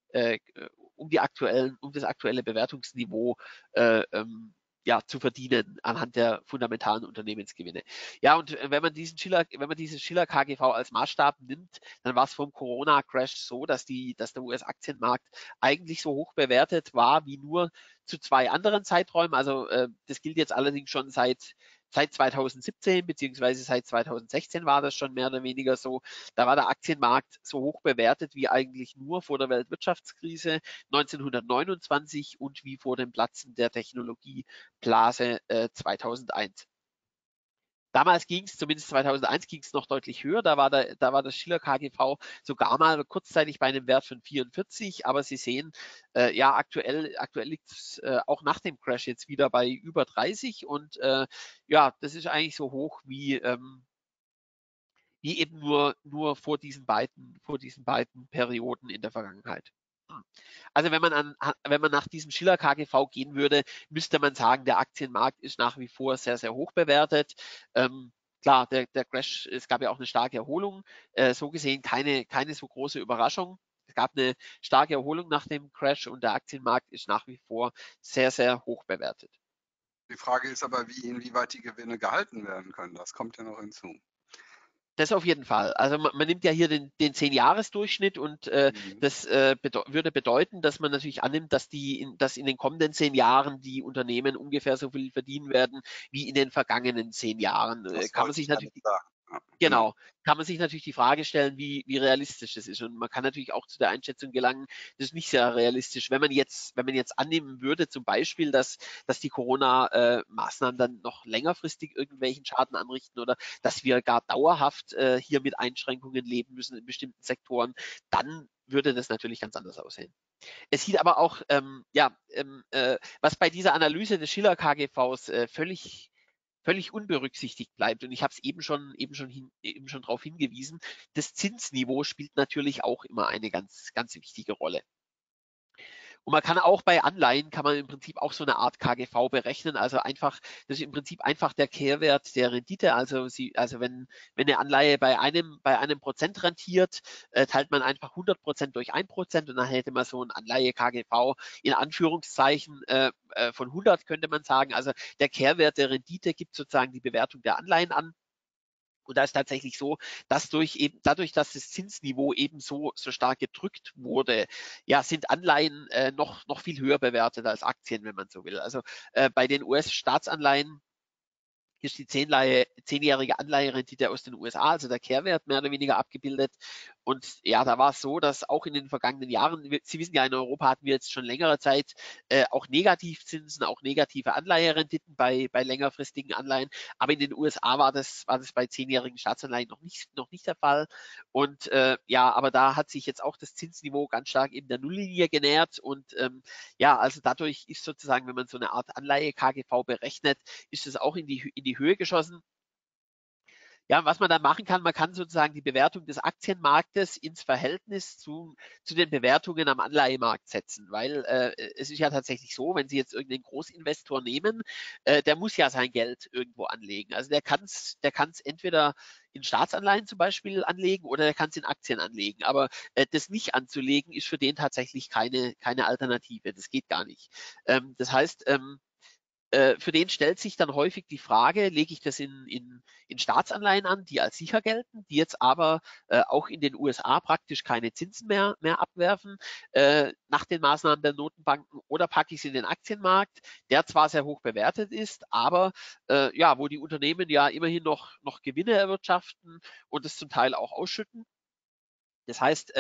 Bewertungsniveau ja, zu verdienen anhand der fundamentalen Unternehmensgewinne. Ja, und wenn man dieses Shiller KGV als Maßstab nimmt, dann war es vom Corona-Crash so, dass der US-Aktienmarkt eigentlich so hoch bewertet war wie nur zu 2 anderen Zeiträumen. Also das gilt jetzt allerdings schon seit 2017 beziehungsweise seit 2016 war das schon mehr oder weniger so. Da war der Aktienmarkt so hoch bewertet wie eigentlich nur vor der Weltwirtschaftskrise 1929 und wie vor dem Platzen der Technologieblase 2001. Damals ging es, zumindest 2001 ging es noch deutlich höher. Da war das Shiller KGV sogar mal kurzzeitig bei einem Wert von 44. Aber Sie sehen, ja, aktuell liegt es auch nach dem Crash jetzt wieder bei über 30. Und ja, das ist eigentlich so hoch wie eben nur vor diesen beiden Perioden in der Vergangenheit. Also wenn man nach diesem Shiller KGV gehen würde, müsste man sagen, der Aktienmarkt ist nach wie vor sehr, sehr hoch bewertet. Klar, der Crash, es gab ja auch eine starke Erholung. So gesehen keine so große Überraschung. Es gab eine starke Erholung nach dem Crash, und der Aktienmarkt ist nach wie vor sehr, sehr hoch bewertet. Die Frage ist aber, inwieweit die Gewinne gehalten werden können. Das kommt ja noch hinzu. Das auf jeden Fall. Also man nimmt ja hier den 10-Jahres-Durchschnitt, und das würde bedeuten, dass man natürlich annimmt, dass in den kommenden 10 Jahren die Unternehmen ungefähr so viel verdienen werden wie in den vergangenen 10 Jahren. Das Kann man wollte sich ich damit natürlich sagen. Genau. Genau, kann man sich natürlich die Frage stellen, wie realistisch das ist. Und man kann natürlich auch zu der Einschätzung gelangen, das ist nicht sehr realistisch. Wenn man jetzt annehmen würde, zum Beispiel, dass die Corona-Maßnahmen dann noch längerfristig irgendwelchen Schaden anrichten oder dass wir gar dauerhaft hier mit Einschränkungen leben müssen in bestimmten Sektoren, dann würde das natürlich ganz anders aussehen. Es sieht aber auch, was bei dieser Analyse des Schiller KGVs völlig unberücksichtigt bleibt. Und ich habe es eben schon darauf hingewiesen, das Zinsniveau spielt natürlich auch immer eine ganz wichtige Rolle. Und man kann auch bei Anleihen, kann man im Prinzip auch so eine Art KGV berechnen. Also einfach, das ist im Prinzip einfach der Kehrwert der Rendite. Also wenn eine Anleihe bei einem Prozent rentiert, teilt man einfach 100% durch 1% und dann hätte man so ein Anleihe KGV in Anführungszeichen von 100, könnte man sagen. Also der Kehrwert der Rendite gibt sozusagen die Bewertung der Anleihen an. Und da ist tatsächlich so, dass dadurch, dass das Zinsniveau eben so stark gedrückt wurde, ja, sind Anleihen noch viel höher bewertet als Aktien, wenn man so will. Also bei den US-Staatsanleihen ist die 10-jährige Anleiherendite aus den USA, also der Kehrwert, mehr oder weniger abgebildet. Und ja, da war es so, dass auch in den vergangenen Jahren, Sie wissen ja, in Europa hatten wir jetzt schon längere Zeit auch Negativzinsen, auch negative Anleiherenditen bei längerfristigen Anleihen. Aber in den USA war das bei 10-jährigen Staatsanleihen noch nicht der Fall. Und ja, aber da hat sich jetzt auch das Zinsniveau ganz stark eben der Nulllinie genähert. Und ja, also dadurch ist sozusagen, wenn man so eine Art Anleihe-KGV berechnet, ist es auch in die Höhe geschossen. Ja, was man dann machen kann, man kann sozusagen die Bewertung des Aktienmarktes ins Verhältnis zu den Bewertungen am Anleihemarkt setzen, weil es ist ja tatsächlich so, wenn Sie jetzt irgendeinen Großinvestor nehmen, der muss ja sein Geld irgendwo anlegen. Also der kann es entweder in Staatsanleihen zum Beispiel anlegen oder der kann es in Aktien anlegen. Aber das nicht anzulegen, ist für den tatsächlich keine Alternative. Das geht gar nicht. Das heißt, für den stellt sich dann häufig die Frage, lege ich das in Staatsanleihen an, die als sicher gelten, die jetzt aber auch in den USA praktisch keine Zinsen mehr abwerfen nach den Maßnahmen der Notenbanken, oder packe ich es in den Aktienmarkt, der zwar sehr hoch bewertet ist, aber ja, wo die Unternehmen ja immerhin noch Gewinne erwirtschaften und es zum Teil auch ausschütten. Das heißt,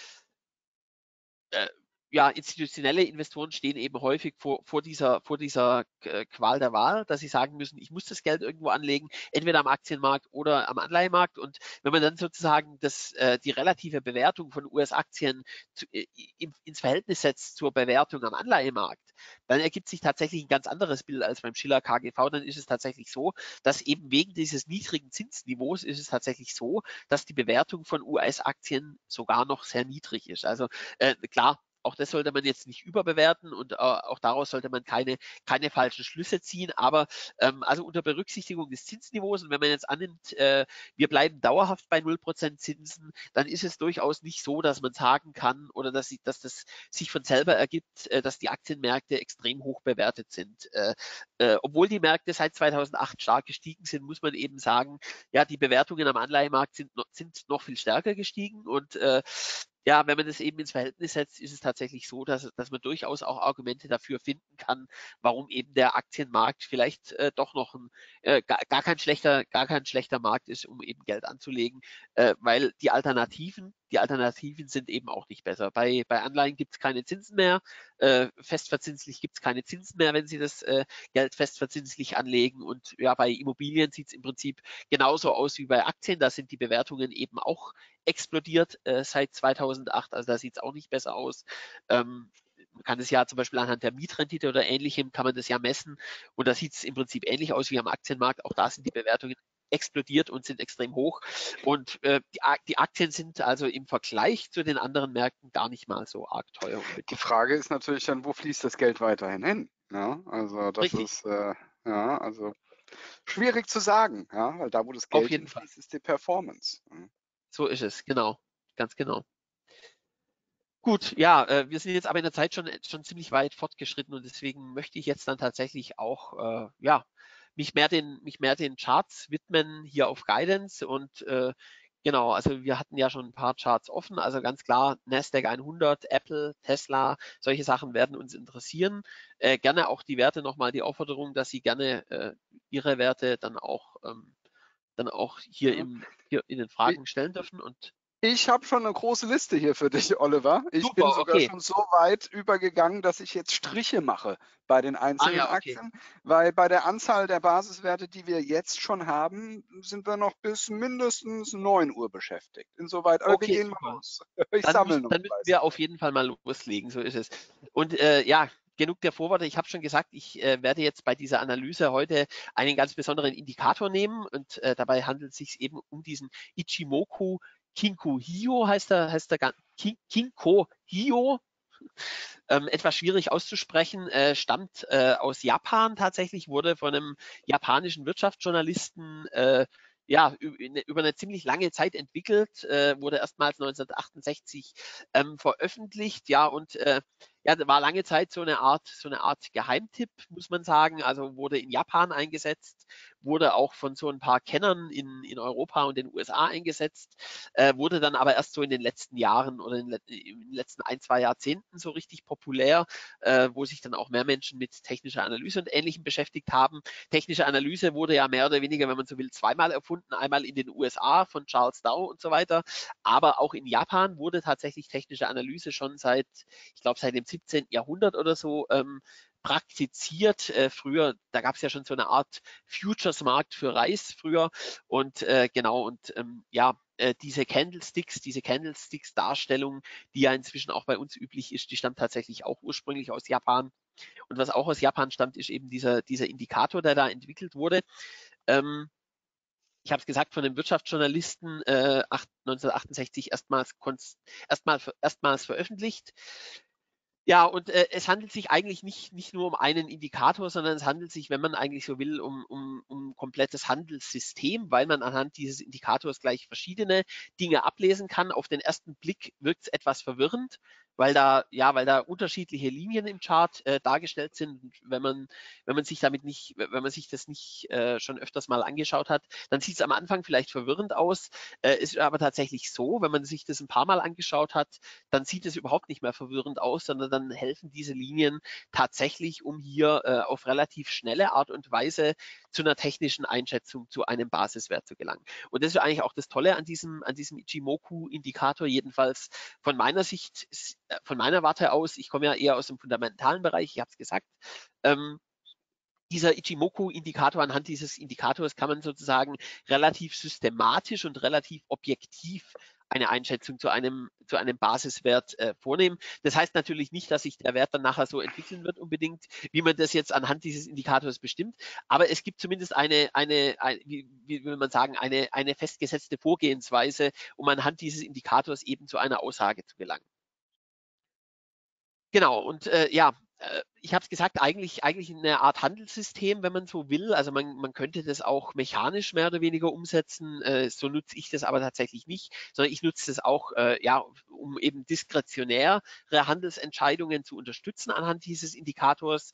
äh, ja, institutionelle Investoren stehen eben häufig vor dieser Qual der Wahl, dass sie sagen müssen, ich muss das Geld irgendwo anlegen, entweder am Aktienmarkt oder am Anleihemarkt. Und wenn man dann sozusagen die relative Bewertung von US-Aktien ins Verhältnis setzt zur Bewertung am Anleihemarkt, dann ergibt sich tatsächlich ein ganz anderes Bild als beim Schiller KGV. Dann ist es tatsächlich so, dass eben wegen dieses niedrigen Zinsniveaus ist es tatsächlich so, dass die Bewertung von US-Aktien sogar noch sehr niedrig ist. Also klar, auch das sollte man jetzt nicht überbewerten und auch daraus sollte man keine falschen Schlüsse ziehen. Aber also unter Berücksichtigung des Zinsniveaus, und wenn man jetzt annimmt, wir bleiben dauerhaft bei 0% Zinsen, dann ist es durchaus nicht so, dass man sagen kann oder dass das sich von selber ergibt, dass die Aktienmärkte extrem hoch bewertet sind. Obwohl die Märkte seit 2008 stark gestiegen sind, muss man eben sagen, ja, die Bewertungen am Anleihemarkt sind noch viel stärker gestiegen. Und ja, wenn man das eben ins Verhältnis setzt, ist es tatsächlich so, dass man durchaus auch Argumente dafür finden kann, warum eben der Aktienmarkt vielleicht doch noch gar kein schlechter Markt ist, um eben Geld anzulegen, weil die Alternativen sind eben auch nicht besser. Bei Anleihen gibt es keine Zinsen mehr, festverzinslich gibt es keine Zinsen mehr, wenn Sie das Geld festverzinslich anlegen. Und ja, bei Immobilien sieht es im Prinzip genauso aus wie bei Aktien. Da sind die Bewertungen eben auch explodiert seit 2008, also da sieht es auch nicht besser aus. Man kann es ja zum Beispiel anhand der Mietrendite oder Ähnlichem kann man das ja messen, und da sieht es im Prinzip ähnlich aus wie am Aktienmarkt. Auch da sind die Bewertungen explodiert und sind extrem hoch, und die Aktien sind also im Vergleich zu den anderen Märkten gar nicht mal so arg teuer. Die Frage ist natürlich dann, wo fließt das Geld weiterhin hin? Ja, also das Richtig, ist ja, also schwierig zu sagen, ja, weil da, wo das auf Geld jeden Fall. hinfließt, ist die Performance. Ja. So ist es, genau, ganz genau. Gut, ja, wir sind jetzt aber in der Zeit schon ziemlich weit fortgeschritten, und deswegen möchte ich jetzt dann tatsächlich auch ja, mich mehr den Charts widmen hier auf Guidance. Und genau, also wir hatten ja schon ein paar Charts offen, also ganz klar Nasdaq 100, Apple, Tesla, solche Sachen werden uns interessieren. Gerne auch die Werte nochmal, die Aufforderung, dass Sie gerne Ihre Werte dann auch dann auch Ja. hier in den I Fragen stellen dürfen. Und Ich habe schon eine große Liste hier für dich, Oliver. Ich bin super, sogar okay. schon so weit übergegangen, dass ich jetzt Striche mache bei den Ah einzelnen ja, okay. Aktien, weil bei der Anzahl der Basiswerte, die wir jetzt schon haben, sind wir noch bis mindestens 9 Uhr beschäftigt. Insoweit, aber wir Okay, gehen mal super. los. Ich sammle noch Dann müssen fleißig. wir auf jeden Fall mal loslegen, so ist es. Und ja, genug der Vorworte. Ich habe schon gesagt, ich werde jetzt bei dieser Analyse heute einen ganz besonderen Indikator nehmen und dabei handelt es sich eben um diesen Ichimoku Kinko-Hyo, Kinko-Hyo, etwas schwierig auszusprechen, stammt aus Japan tatsächlich, wurde von einem japanischen Wirtschaftsjournalisten ja, über eine ziemlich lange Zeit entwickelt, wurde erstmals 1968 veröffentlicht, ja, und ja, war lange Zeit so eine Art Geheimtipp, muss man sagen. Also wurde in Japan eingesetzt, wurde auch von so ein paar Kennern in Europa und den USA eingesetzt, wurde dann aber erst so in den letzten Jahren oder in den letzten 1, 2 Jahrzehnten so richtig populär, wo sich dann auch mehr Menschen mit technischer Analyse und Ähnlichem beschäftigt haben. Technische Analyse wurde ja mehr oder weniger, wenn man so will, zweimal erfunden. Einmal in den USA von Charles Dow und so weiter, aber auch in Japan wurde tatsächlich technische Analyse schon ich glaube, seit dem 17. Jahrhundert oder so praktiziert. Früher, da gab es ja schon so eine Art Futures-Markt für Reis früher und genau und ja, diese Candlesticks-Darstellung, die ja inzwischen auch bei uns üblich ist, die stammt tatsächlich auch ursprünglich aus Japan. Und was auch aus Japan stammt, ist eben dieser Indikator, der da entwickelt wurde. Ich habe es gesagt, von dem Wirtschaftsjournalisten 1968 erstmals veröffentlicht. Ja, und es handelt sich eigentlich nicht nur um einen Indikator, sondern es handelt sich, wenn man eigentlich so will, um ein komplettes Handelssystem, weil man anhand dieses Indikators gleich verschiedene Dinge ablesen kann. Auf den ersten Blick wirkt es etwas verwirrend, weil da unterschiedliche Linien im Chart dargestellt sind. Und wenn man sich das nicht schon öfters mal angeschaut hat, dann sieht es am Anfang vielleicht verwirrend aus. Ist aber tatsächlich so, wenn man sich das ein paar Mal angeschaut hat, dann sieht es überhaupt nicht mehr verwirrend aus, sondern dann helfen diese Linien tatsächlich, um hier auf relativ schnelle Art und Weise zu einer technischen Einschätzung zu einem Basiswert zu gelangen. Und das ist eigentlich auch das Tolle an diesem Ichimoku-Indikator, jedenfalls von meiner Sicht, von meiner Warte aus. Ich komme ja eher aus dem fundamentalen Bereich, ich habe es gesagt. Dieser Ichimoku-Indikator, anhand dieses Indikators kann man sozusagen relativ systematisch und relativ objektiv eine Einschätzung zu einem Basiswert vornehmen. Das heißt natürlich nicht, dass sich der Wert dann nachher so entwickeln wird unbedingt, wie man das jetzt anhand dieses Indikators bestimmt, aber es gibt zumindest wie will man sagen, eine festgesetzte Vorgehensweise, um anhand dieses Indikators eben zu einer Aussage zu gelangen. Genau, und ja, ich habe es gesagt, eigentlich eine Art Handelssystem, wenn man so will. Also man könnte das auch mechanisch mehr oder weniger umsetzen. So nutze ich das aber tatsächlich nicht, sondern ich nutze das auch, ja, um eben diskretionäre Handelsentscheidungen zu unterstützen anhand dieses Indikators.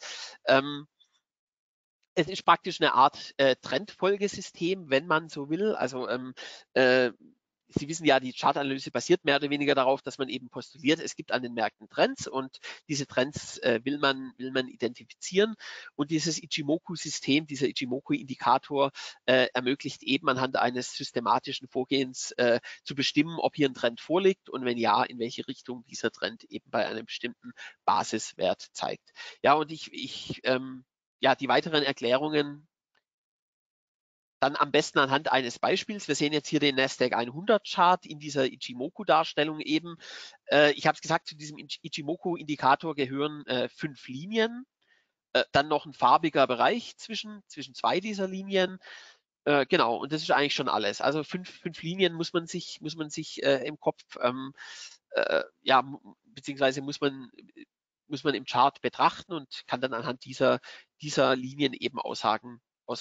Es ist praktisch eine Art Trendfolgesystem, wenn man so will. Also Sie wissen ja, die Chartanalyse basiert mehr oder weniger darauf, dass man eben postuliert, es gibt an den Märkten Trends und diese Trends will man identifizieren. Und dieses Ichimoku-System, dieser Ichimoku-Indikator ermöglicht eben anhand eines systematischen Vorgehens zu bestimmen, ob hier ein Trend vorliegt und wenn ja, in welche Richtung dieser Trend eben bei einem bestimmten Basiswert zeigt. Ja, und ja, die weiteren Erklärungen dann am besten anhand eines Beispiels. Wir sehen jetzt hier den Nasdaq 100 Chart in dieser Ichimoku-Darstellung eben. Ich habe es gesagt, zu diesem Ichimoku-Indikator gehören 5 Linien, dann noch ein farbiger Bereich zwischen 2 dieser Linien. Genau, und das ist eigentlich schon alles. Also 5 Linien muss man sich im Kopf, ja, beziehungsweise muss man im Chart betrachten und kann dann anhand dieser Linien eben Aussagen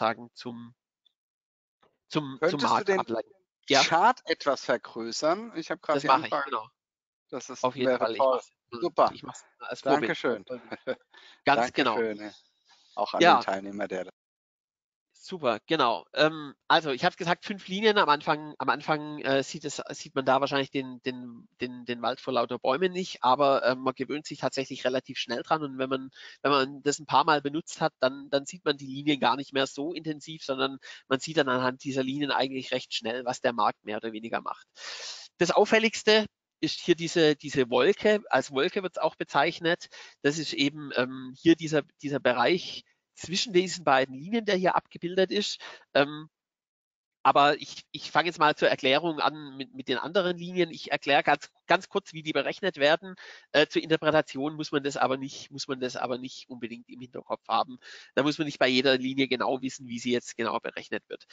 zum Könntest du Markt den ableiten. Ja, Chart etwas vergrößern? Ich habe gerade das die mache ich, Anfrage. genau. Das Auf jeden wäre Fall. toll. Super. Ich mache es als Vorbild. Dankeschön. Ganz genau. Dankeschön, auch an den Ja, Teilnehmer, der Super, genau. Also ich habe gesagt, 5 Linien. Am Anfang sieht man da wahrscheinlich den Wald vor lauter Bäumen nicht, aber man gewöhnt sich tatsächlich relativ schnell dran. Und wenn man das ein paar Mal benutzt hat, dann sieht man die Linien gar nicht mehr so intensiv, sondern man sieht dann anhand dieser Linien eigentlich recht schnell, was der Markt mehr oder weniger macht. Das Auffälligste ist hier diese Wolke. Als Wolke wird es auch bezeichnet. Das ist eben hier dieser Bereich zwischen diesen beiden Linien, der hier abgebildet ist. Aber ich fange jetzt mal zur Erklärung an mit den anderen Linien. Ich erkläre ganz kurz, wie die berechnet werden. Zur Interpretation muss man das aber nicht unbedingt im Hinterkopf haben. Da muss man nicht bei jeder Linie genau wissen, wie sie jetzt genau berechnet wird.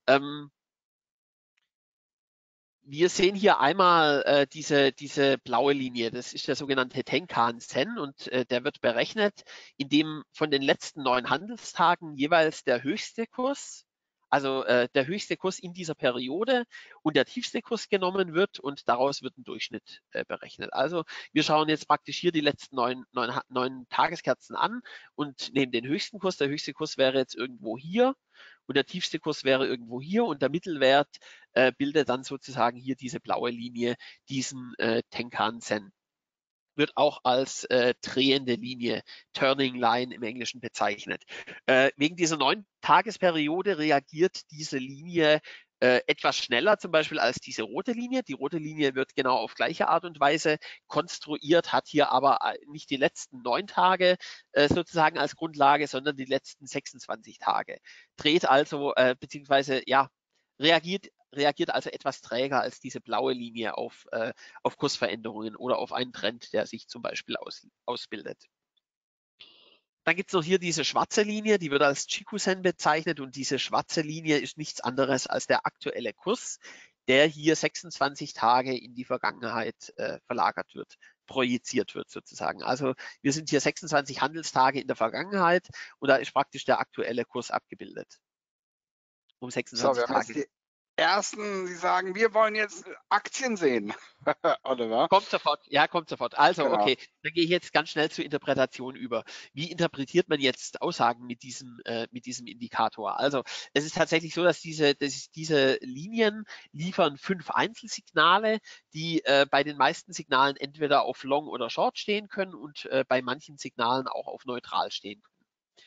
Wir sehen hier einmal diese blaue Linie. Das ist der sogenannte Tenkan-Sen und der wird berechnet, indem von den letzten 9 Handelstagen jeweils der höchste Kurs, also der höchste Kurs in dieser Periode und der tiefste Kurs genommen wird und daraus wird ein Durchschnitt berechnet. Also wir schauen jetzt praktisch hier die letzten 9 Tageskerzen an und nehmen den höchsten Kurs. Der höchste Kurs wäre jetzt irgendwo hier und der tiefste Kurs wäre irgendwo hier und der Mittelwert bildet dann sozusagen hier diese blaue Linie, diesen Tenkan-Sen. Wird auch als drehende Linie, Turning Line im Englischen bezeichnet. Wegen dieser 9-Tagesperiode reagiert diese Linie etwas schneller zum Beispiel als diese rote Linie. Die rote Linie wird genau auf gleiche Art und Weise konstruiert, hat hier aber nicht die letzten 9 Tage sozusagen als Grundlage, sondern die letzten 26 Tage. Dreht also, beziehungsweise ja, reagiert also etwas träger als diese blaue Linie auf Kursveränderungen oder auf einen Trend, der sich zum Beispiel ausbildet. Dann gibt es noch hier diese schwarze Linie, die wird als Chiku-Sen bezeichnet und diese schwarze Linie ist nichts anderes als der aktuelle Kurs, der hier 26 Tage in die Vergangenheit verlagert wird, projiziert wird sozusagen. Also wir sind hier 26 Handelstage in der Vergangenheit und da ist praktisch der aktuelle Kurs abgebildet. Um So, 26 wir haben jetzt Tage. die ersten, die sagen, wir wollen jetzt Aktien sehen, Oliver. Kommt sofort, ja, kommt sofort. Also, Genau. okay, dann gehe ich jetzt ganz schnell zur Interpretation über. Wie interpretiert man jetzt Aussagen mit diesem Indikator? Also, es ist tatsächlich so, dass diese Linien liefern 5 Einzelsignale, die bei den meisten Signalen entweder auf Long oder Short stehen können und bei manchen Signalen auch auf Neutral stehen können.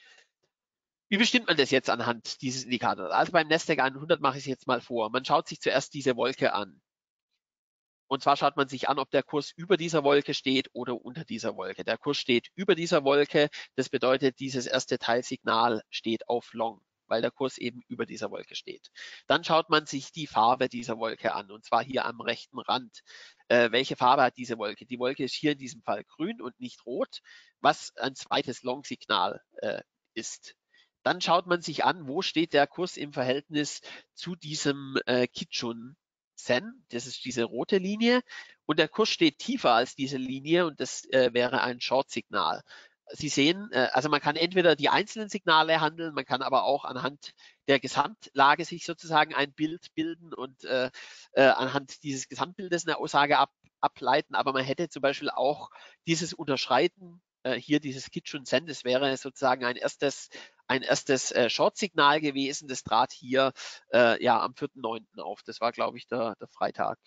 Wie bestimmt man das jetzt anhand dieses Indikators? Also beim Nasdaq 100 mache ich es jetzt mal vor. Man schaut sich zuerst diese Wolke an. Und zwar schaut man sich an, ob der Kurs über dieser Wolke steht oder unter dieser Wolke. Der Kurs steht über dieser Wolke. Das bedeutet, dieses erste Teilsignal steht auf Long, weil der Kurs eben über dieser Wolke steht. Dann schaut man sich die Farbe dieser Wolke an, und zwar hier am rechten Rand. Welche Farbe hat diese Wolke? Die Wolke ist hier in diesem Fall grün und nicht rot, was ein zweites Long-Signal ist. Dann schaut man sich an, wo steht der Kurs im Verhältnis zu diesem Kijun Sen, das ist diese rote Linie, und der Kurs steht tiefer als diese Linie und das wäre ein Short-Signal. Sie sehen, also man kann entweder die einzelnen Signale handeln, man kann aber auch anhand der Gesamtlage sich sozusagen ein Bild bilden und anhand dieses Gesamtbildes eine Aussage ableiten, aber man hätte zum Beispiel auch dieses Unterschreiten, hier dieses Kijun Sen, das wäre sozusagen ein erstes Short-Signal gewesen. Das trat hier ja am 4.9. auf. Das war, glaube ich, der Freitag.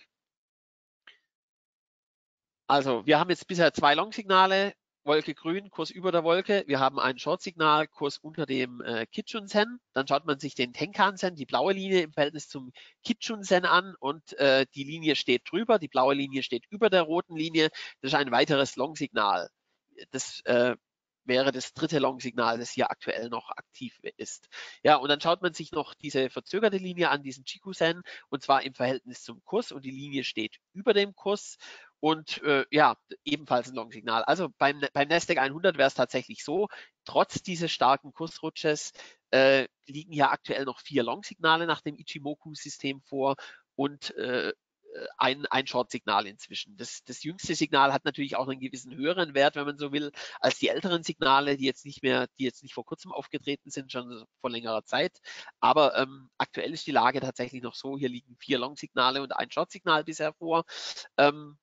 Also wir haben jetzt bisher 2 Long-Signale, Wolke grün, Kurs über der Wolke. Wir haben ein Short-Signal, Kurs unter dem Kijun-Sen. Dann schaut man sich den Tenkan-Sen, die blaue Linie im Verhältnis zum Kijun-Sen an und die Linie steht drüber, die blaue Linie steht über der roten Linie. Das ist ein weiteres Long-Signal. Das wäre das dritte Long-Signal, das hier aktuell noch aktiv ist. Ja, und dann schaut man sich noch diese verzögerte Linie an, diesen Chiku-Sen, und zwar im Verhältnis zum Kurs, und die Linie steht über dem Kurs und ja, ebenfalls ein Long-Signal. Also beim Nasdaq 100 wäre es tatsächlich so, trotz dieses starken Kursrutsches liegen hier aktuell noch 4 Long-Signale nach dem Ichimoku-System vor und ein Short-Signal inzwischen. Das jüngste Signal hat natürlich auch einen gewissen höheren Wert, wenn man so will, als die älteren Signale, die jetzt nicht vor kurzem aufgetreten sind, schon vor längerer Zeit. Aber aktuell ist die Lage tatsächlich noch so, hier liegen 4 Long-Signale und ein Short-Signal bisher vor.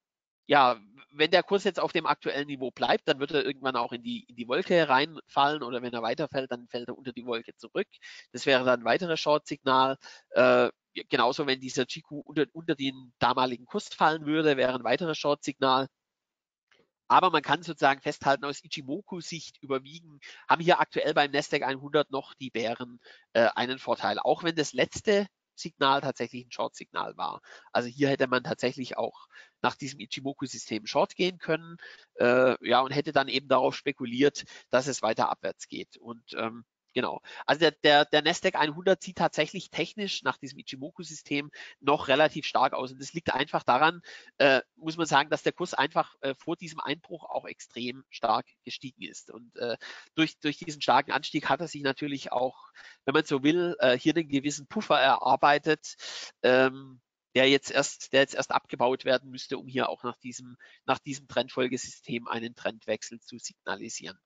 ja, wenn der Kurs jetzt auf dem aktuellen Niveau bleibt, dann wird er irgendwann auch in die Wolke reinfallen, oder wenn er weiterfällt, dann fällt er unter die Wolke zurück. Das wäre dann ein weiteres Short-Signal. Genauso, wenn dieser Chiku unter den damaligen Kurs fallen würde, wäre ein weiteres Short-Signal. Aber man kann sozusagen festhalten, aus Ichimoku-Sicht haben hier aktuell beim Nasdaq 100 noch die Bären einen Vorteil, auch wenn das letzte Signal tatsächlich ein Short-Signal war. Also hier hätte man tatsächlich auch nach diesem Ichimoku-System Short gehen können, ja, und hätte dann eben darauf spekuliert, dass es weiter abwärts geht. Und genau. Also der Nasdaq 100 sieht tatsächlich technisch nach diesem Ichimoku-System noch relativ stark aus. Und das liegt einfach daran, muss man sagen, dass der Kurs einfach vor diesem Einbruch auch extrem stark gestiegen ist. Und durch diesen starken Anstieg hat er sich natürlich auch, wenn man so will, hier einen gewissen Puffer erarbeitet, der jetzt erst abgebaut werden müsste, um hier auch nach diesem Trendfolgesystem einen Trendwechsel zu signalisieren.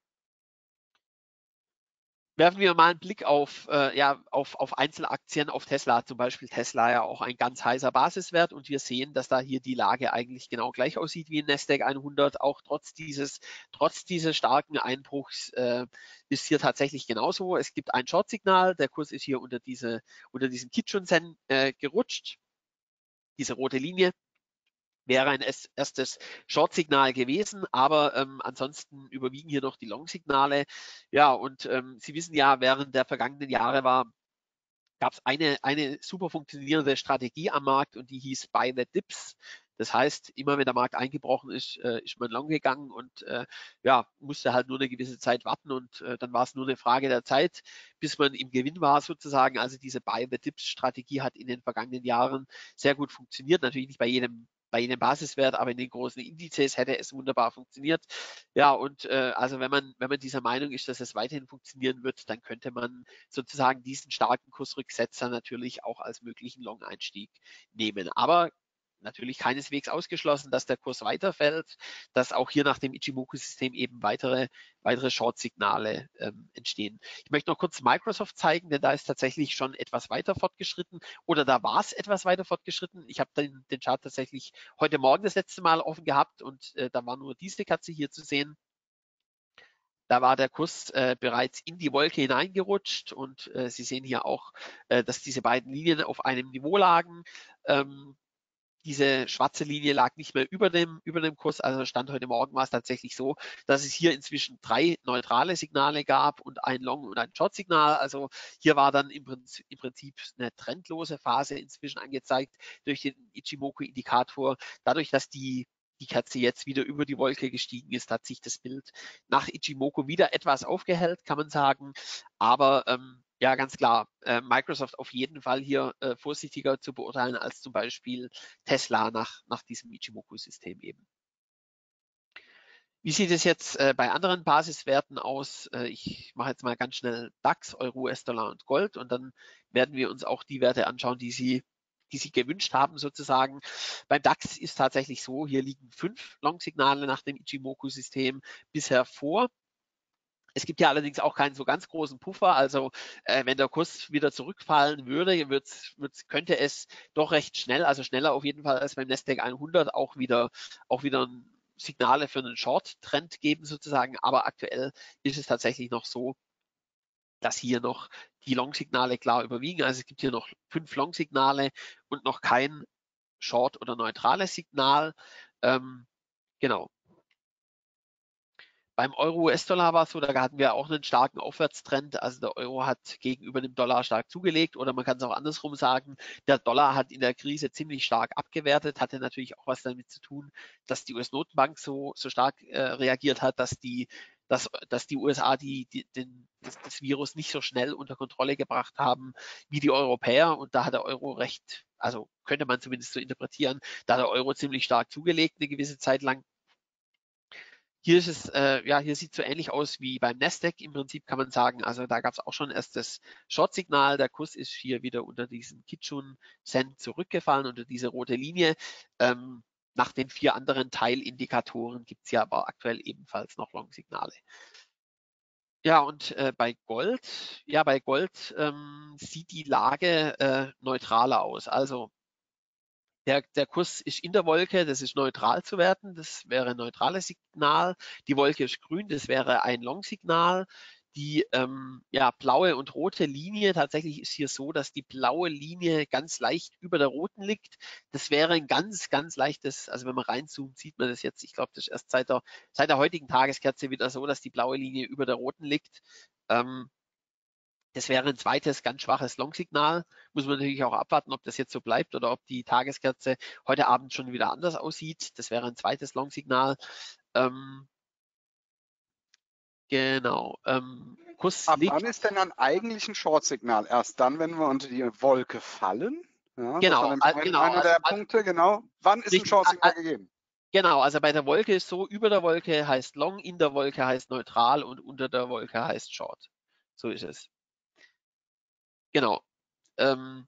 Werfen wir mal einen Blick auf Einzelaktien, auf Tesla, zum Beispiel. Tesla ja auch ein ganz heißer Basiswert, und wir sehen, dass da hier die Lage eigentlich genau gleich aussieht wie in Nasdaq 100. Auch trotz dieses starken Einbruchs ist hier tatsächlich genauso. Es gibt ein Short-Signal, der Kurs ist hier unter diesem Kijun-Sen gerutscht, diese rote Linie. Wäre ein erstes Short-Signal gewesen, aber ansonsten überwiegen hier noch die Long-Signale. Ja, und Sie wissen ja, während der vergangenen Jahre gab es eine super funktionierende Strategie am Markt, und die hieß Buy the Dips. Das heißt, immer wenn der Markt eingebrochen ist, ist man long gegangen und ja, musste halt nur eine gewisse Zeit warten, und dann war es nur eine Frage der Zeit, bis man im Gewinn war sozusagen. Also diese Buy the Dips Strategie hat in den vergangenen Jahren sehr gut funktioniert. Natürlich nicht bei jedem Basiswert, aber in den großen Indizes hätte es wunderbar funktioniert. Ja, und also wenn man dieser Meinung ist, dass es weiterhin funktionieren wird, dann könnte man sozusagen diesen starken Kursrücksetzer natürlich auch als möglichen Long-Einstieg nehmen. Aber natürlich keineswegs ausgeschlossen, dass der Kurs weiterfällt, dass auch hier nach dem Ichimoku-System eben weitere Short-Signale entstehen. Ich möchte noch kurz Microsoft zeigen, denn da ist tatsächlich schon etwas weiter fortgeschritten, oder da war es etwas weiter fortgeschritten. Ich habe den Chart tatsächlich heute Morgen das letzte Mal offen gehabt, und da war nur diese Katze hier zu sehen. Da war der Kurs bereits in die Wolke hineingerutscht, und Sie sehen hier auch, dass diese beiden Linien auf einem Niveau lagen. Diese schwarze Linie lag nicht mehr über dem Kurs, also Stand heute Morgen war es tatsächlich so, dass es hier inzwischen 3 neutrale Signale gab und ein Long- und ein Short-Signal. Also hier war dann im Prinzip eine trendlose Phase inzwischen angezeigt durch den Ichimoku-Indikator. Dadurch, dass die Kerze jetzt wieder über die Wolke gestiegen ist, hat sich das Bild nach Ichimoku wieder etwas aufgehellt, kann man sagen. Aber ja, ganz klar, Microsoft auf jeden Fall hier vorsichtiger zu beurteilen als zum Beispiel Tesla nach diesem Ichimoku-System eben. Wie sieht es jetzt bei anderen Basiswerten aus? Ich mache jetzt mal ganz schnell DAX, Euro, US-Dollar und Gold, und dann werden wir uns auch die Werte anschauen, die Sie gewünscht haben sozusagen. Beim DAX ist tatsächlich so, hier liegen 5 Long-Signale nach dem Ichimoku-System bisher vor. Es gibt ja allerdings auch keinen so ganz großen Puffer. Also wenn der Kurs wieder zurückfallen würde, könnte es doch recht schnell, also schneller auf jeden Fall als beim Nasdaq 100, auch wieder Signale für einen Short-Trend geben sozusagen. Aber aktuell ist es tatsächlich noch so, dass hier noch die Long-Signale klar überwiegen. Also es gibt hier noch 5 Long-Signale und noch kein Short- oder neutrales Signal. Genau. Beim Euro-US-Dollar war es so, da hatten wir auch einen starken Aufwärtstrend. Also der Euro hat gegenüber dem Dollar stark zugelegt, oder man kann es auch andersrum sagen, der Dollar hat in der Krise ziemlich stark abgewertet, hatte natürlich auch was damit zu tun, dass die US-Notenbank so stark reagiert hat, dass die USA das Virus nicht so schnell unter Kontrolle gebracht haben wie die Europäer, und da hat der Euro recht, also könnte man zumindest so interpretieren, da hat der Euro ziemlich stark zugelegt eine gewisse Zeit lang. Hier ist es, hier sieht es so ähnlich aus wie beim Nasdaq. Im Prinzip kann man sagen, also da gab es auch schon erst das Short-Signal. Der Kurs ist hier wieder unter diesen Kijun-Sen zurückgefallen, unter diese rote Linie. Nach den 4 anderen Teilindikatoren gibt es ja aber aktuell ebenfalls noch Long-Signale. Ja, und bei Gold sieht die Lage neutraler aus. Also Der Kurs ist in der Wolke, das ist neutral zu werten, das wäre ein neutrales Signal. Die Wolke ist grün, das wäre ein Long-Signal. Die blaue und rote Linie, tatsächlich ist hier so, dass die blaue Linie ganz leicht über der roten liegt. Das wäre ein ganz, ganz leichtes, also wenn man reinzoomt, sieht man das jetzt. Ich glaube, das ist erst seit der heutigen Tageskerze wieder so, dass die blaue Linie über der roten liegt. Das wäre ein zweites ganz schwaches Long-Signal. Muss man natürlich auch abwarten, ob das jetzt so bleibt oder ob die Tageskerze heute Abend schon wieder anders aussieht. Das wäre ein zweites Long-Signal. Genau. Kurs Ab liegt. wann ist denn dann eigentlich ein Short-Signal? Erst dann, wenn wir unter die Wolke fallen? Ja, das war Genau, nämlich einer der Punkte, genau. Wann ist ein richtig, Short-Signal gegeben? genau, also bei der Wolke ist so, über der Wolke heißt Long, in der Wolke heißt neutral und unter der Wolke heißt Short. So ist es. Genau. Ähm,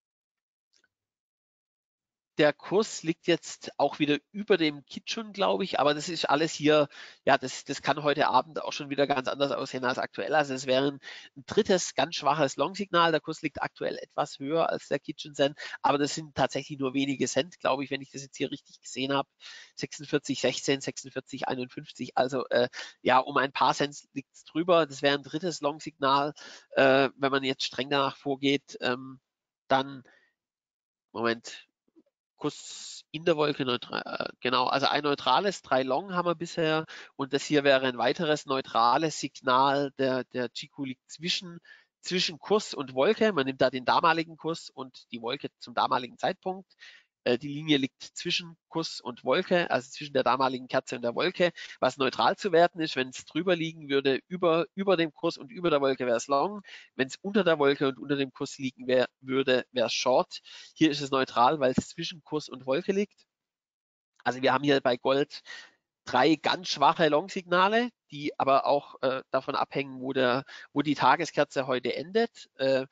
Der Kurs liegt jetzt auch wieder über dem Kijun, glaube ich, aber das ist alles hier, ja, das kann heute Abend auch schon wieder ganz anders aussehen als aktuell. Also es wäre ein drittes ganz schwaches Long-Signal. Der Kurs liegt aktuell etwas höher als der Kijun-Sen, aber das sind tatsächlich nur wenige Cent, glaube ich, wenn ich das jetzt hier richtig gesehen habe. 46,16, 46,51, also ja, um ein paar Cent liegt es drüber. Das wäre ein drittes Long-Signal. Wenn man jetzt streng danach vorgeht, dann, Moment, Kurs in der Wolke neutral, genau, also ein neutrales, 3 Long haben wir bisher und das hier wäre ein weiteres neutrales Signal. Der Chiku liegt zwischen Kurs und Wolke. Man nimmt da den damaligen Kurs und die Wolke zum damaligen Zeitpunkt. Die Linie liegt zwischen Kurs und Wolke, also zwischen der damaligen Kerze und der Wolke, was neutral zu werten ist. Wenn es drüber liegen würde, über dem Kurs und über der Wolke, wäre es Long. Wenn es unter der Wolke und unter dem Kurs liegen würde, wäre es Short. Hier ist es neutral, weil es zwischen Kurs und Wolke liegt. Also wir haben hier bei Gold 3 ganz schwache Long-Signale, die aber auch davon abhängen, wo die Tageskerze heute endet.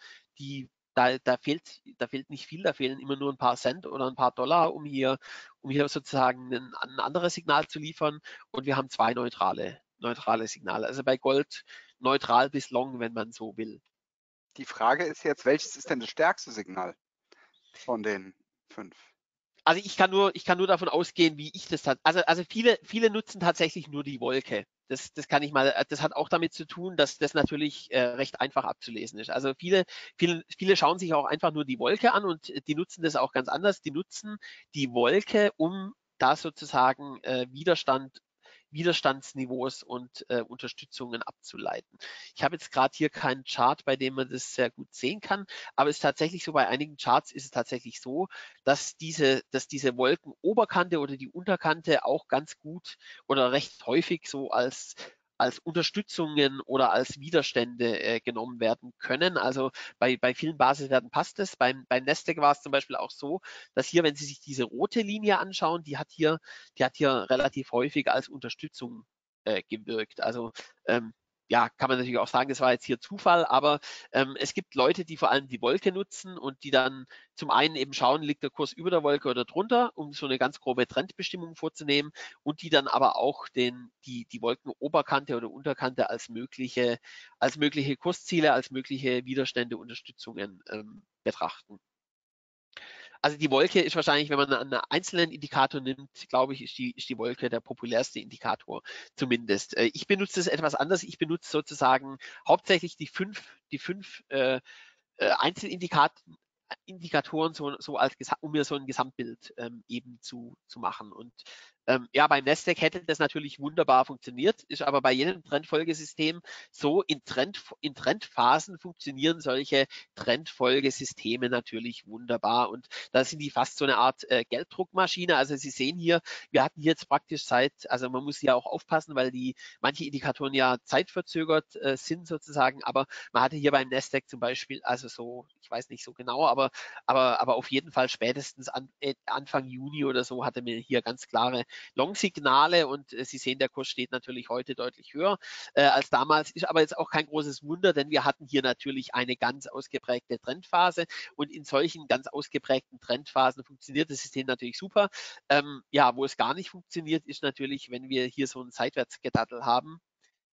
Da fehlt nicht viel, da fehlen immer nur ein paar Cent oder ein paar Dollar, um hier sozusagen ein anderes Signal zu liefern. Und wir haben 2 neutrale Signale. Also bei Gold neutral bis long, wenn man so will. Die Frage ist jetzt, welches ist denn das stärkste Signal von den 5? Also ich kann nur davon ausgehen, wie ich das also viele nutzen tatsächlich nur die Wolke. Das kann ich mal, das hat auch damit zu tun, dass das natürlich recht einfach abzulesen ist. Also viele schauen sich auch einfach nur die Wolke an und die nutzen das auch ganz anders. Die nutzen die Wolke, um da sozusagen Widerstandsniveaus und Unterstützungen abzuleiten. Ich habe jetzt gerade hier keinen Chart, bei dem man das sehr gut sehen kann, aber es ist tatsächlich so, bei einigen Charts ist es tatsächlich so, dass diese Wolkenoberkante oder die Unterkante auch ganz gut oder recht häufig so als Unterstützungen oder als Widerstände genommen werden können. Also bei vielen Basiswerten passt es. Beim Nasdaq war es zum Beispiel auch so, dass hier, wenn Sie sich diese rote Linie anschauen, die hat hier relativ häufig als Unterstützung gewirkt. Also ja, kann man natürlich auch sagen, das war jetzt hier Zufall, aber es gibt Leute, die vor allem die Wolke nutzen und die dann zum einen eben schauen, liegt der Kurs über der Wolke oder drunter, um so eine ganz grobe Trendbestimmung vorzunehmen und die dann aber auch die Wolkenoberkante oder Unterkante als mögliche Kursziele, als mögliche Widerstände, Unterstützungen betrachten. Also die Wolke ist wahrscheinlich, wenn man einen einzelnen Indikator nimmt, glaube ich, ist die Wolke der populärste Indikator zumindest. Ich benutze es etwas anders. Ich benutze sozusagen hauptsächlich die fünf Einzelindikatoren so als, um mir so ein Gesamtbild eben zu machen. Und ja, beim Nasdaq hätte das natürlich wunderbar funktioniert, ist aber bei jedem Trendfolgesystem so, in Trendphasen funktionieren solche Trendfolgesysteme natürlich wunderbar. Und da sind die fast so eine Art Gelddruckmaschine. Also Sie sehen hier, wir hatten jetzt praktisch also man muss ja auch aufpassen, weil manche Indikatoren ja zeitverzögert sind sozusagen, aber man hatte hier beim Nasdaq zum Beispiel, also so, ich weiß nicht so genau, aber auf jeden Fall spätestens Anfang Juni oder so hatte man hier ganz klare Long-Signale und Sie sehen, der Kurs steht natürlich heute deutlich höher als damals, ist aber jetzt auch kein großes Wunder, denn wir hatten hier natürlich eine ganz ausgeprägte Trendphase und in solchen ganz ausgeprägten Trendphasen funktioniert das System natürlich super. Ja, wo es gar nicht funktioniert, ist natürlich, wenn wir hier so ein Seitwärtsgedattel haben.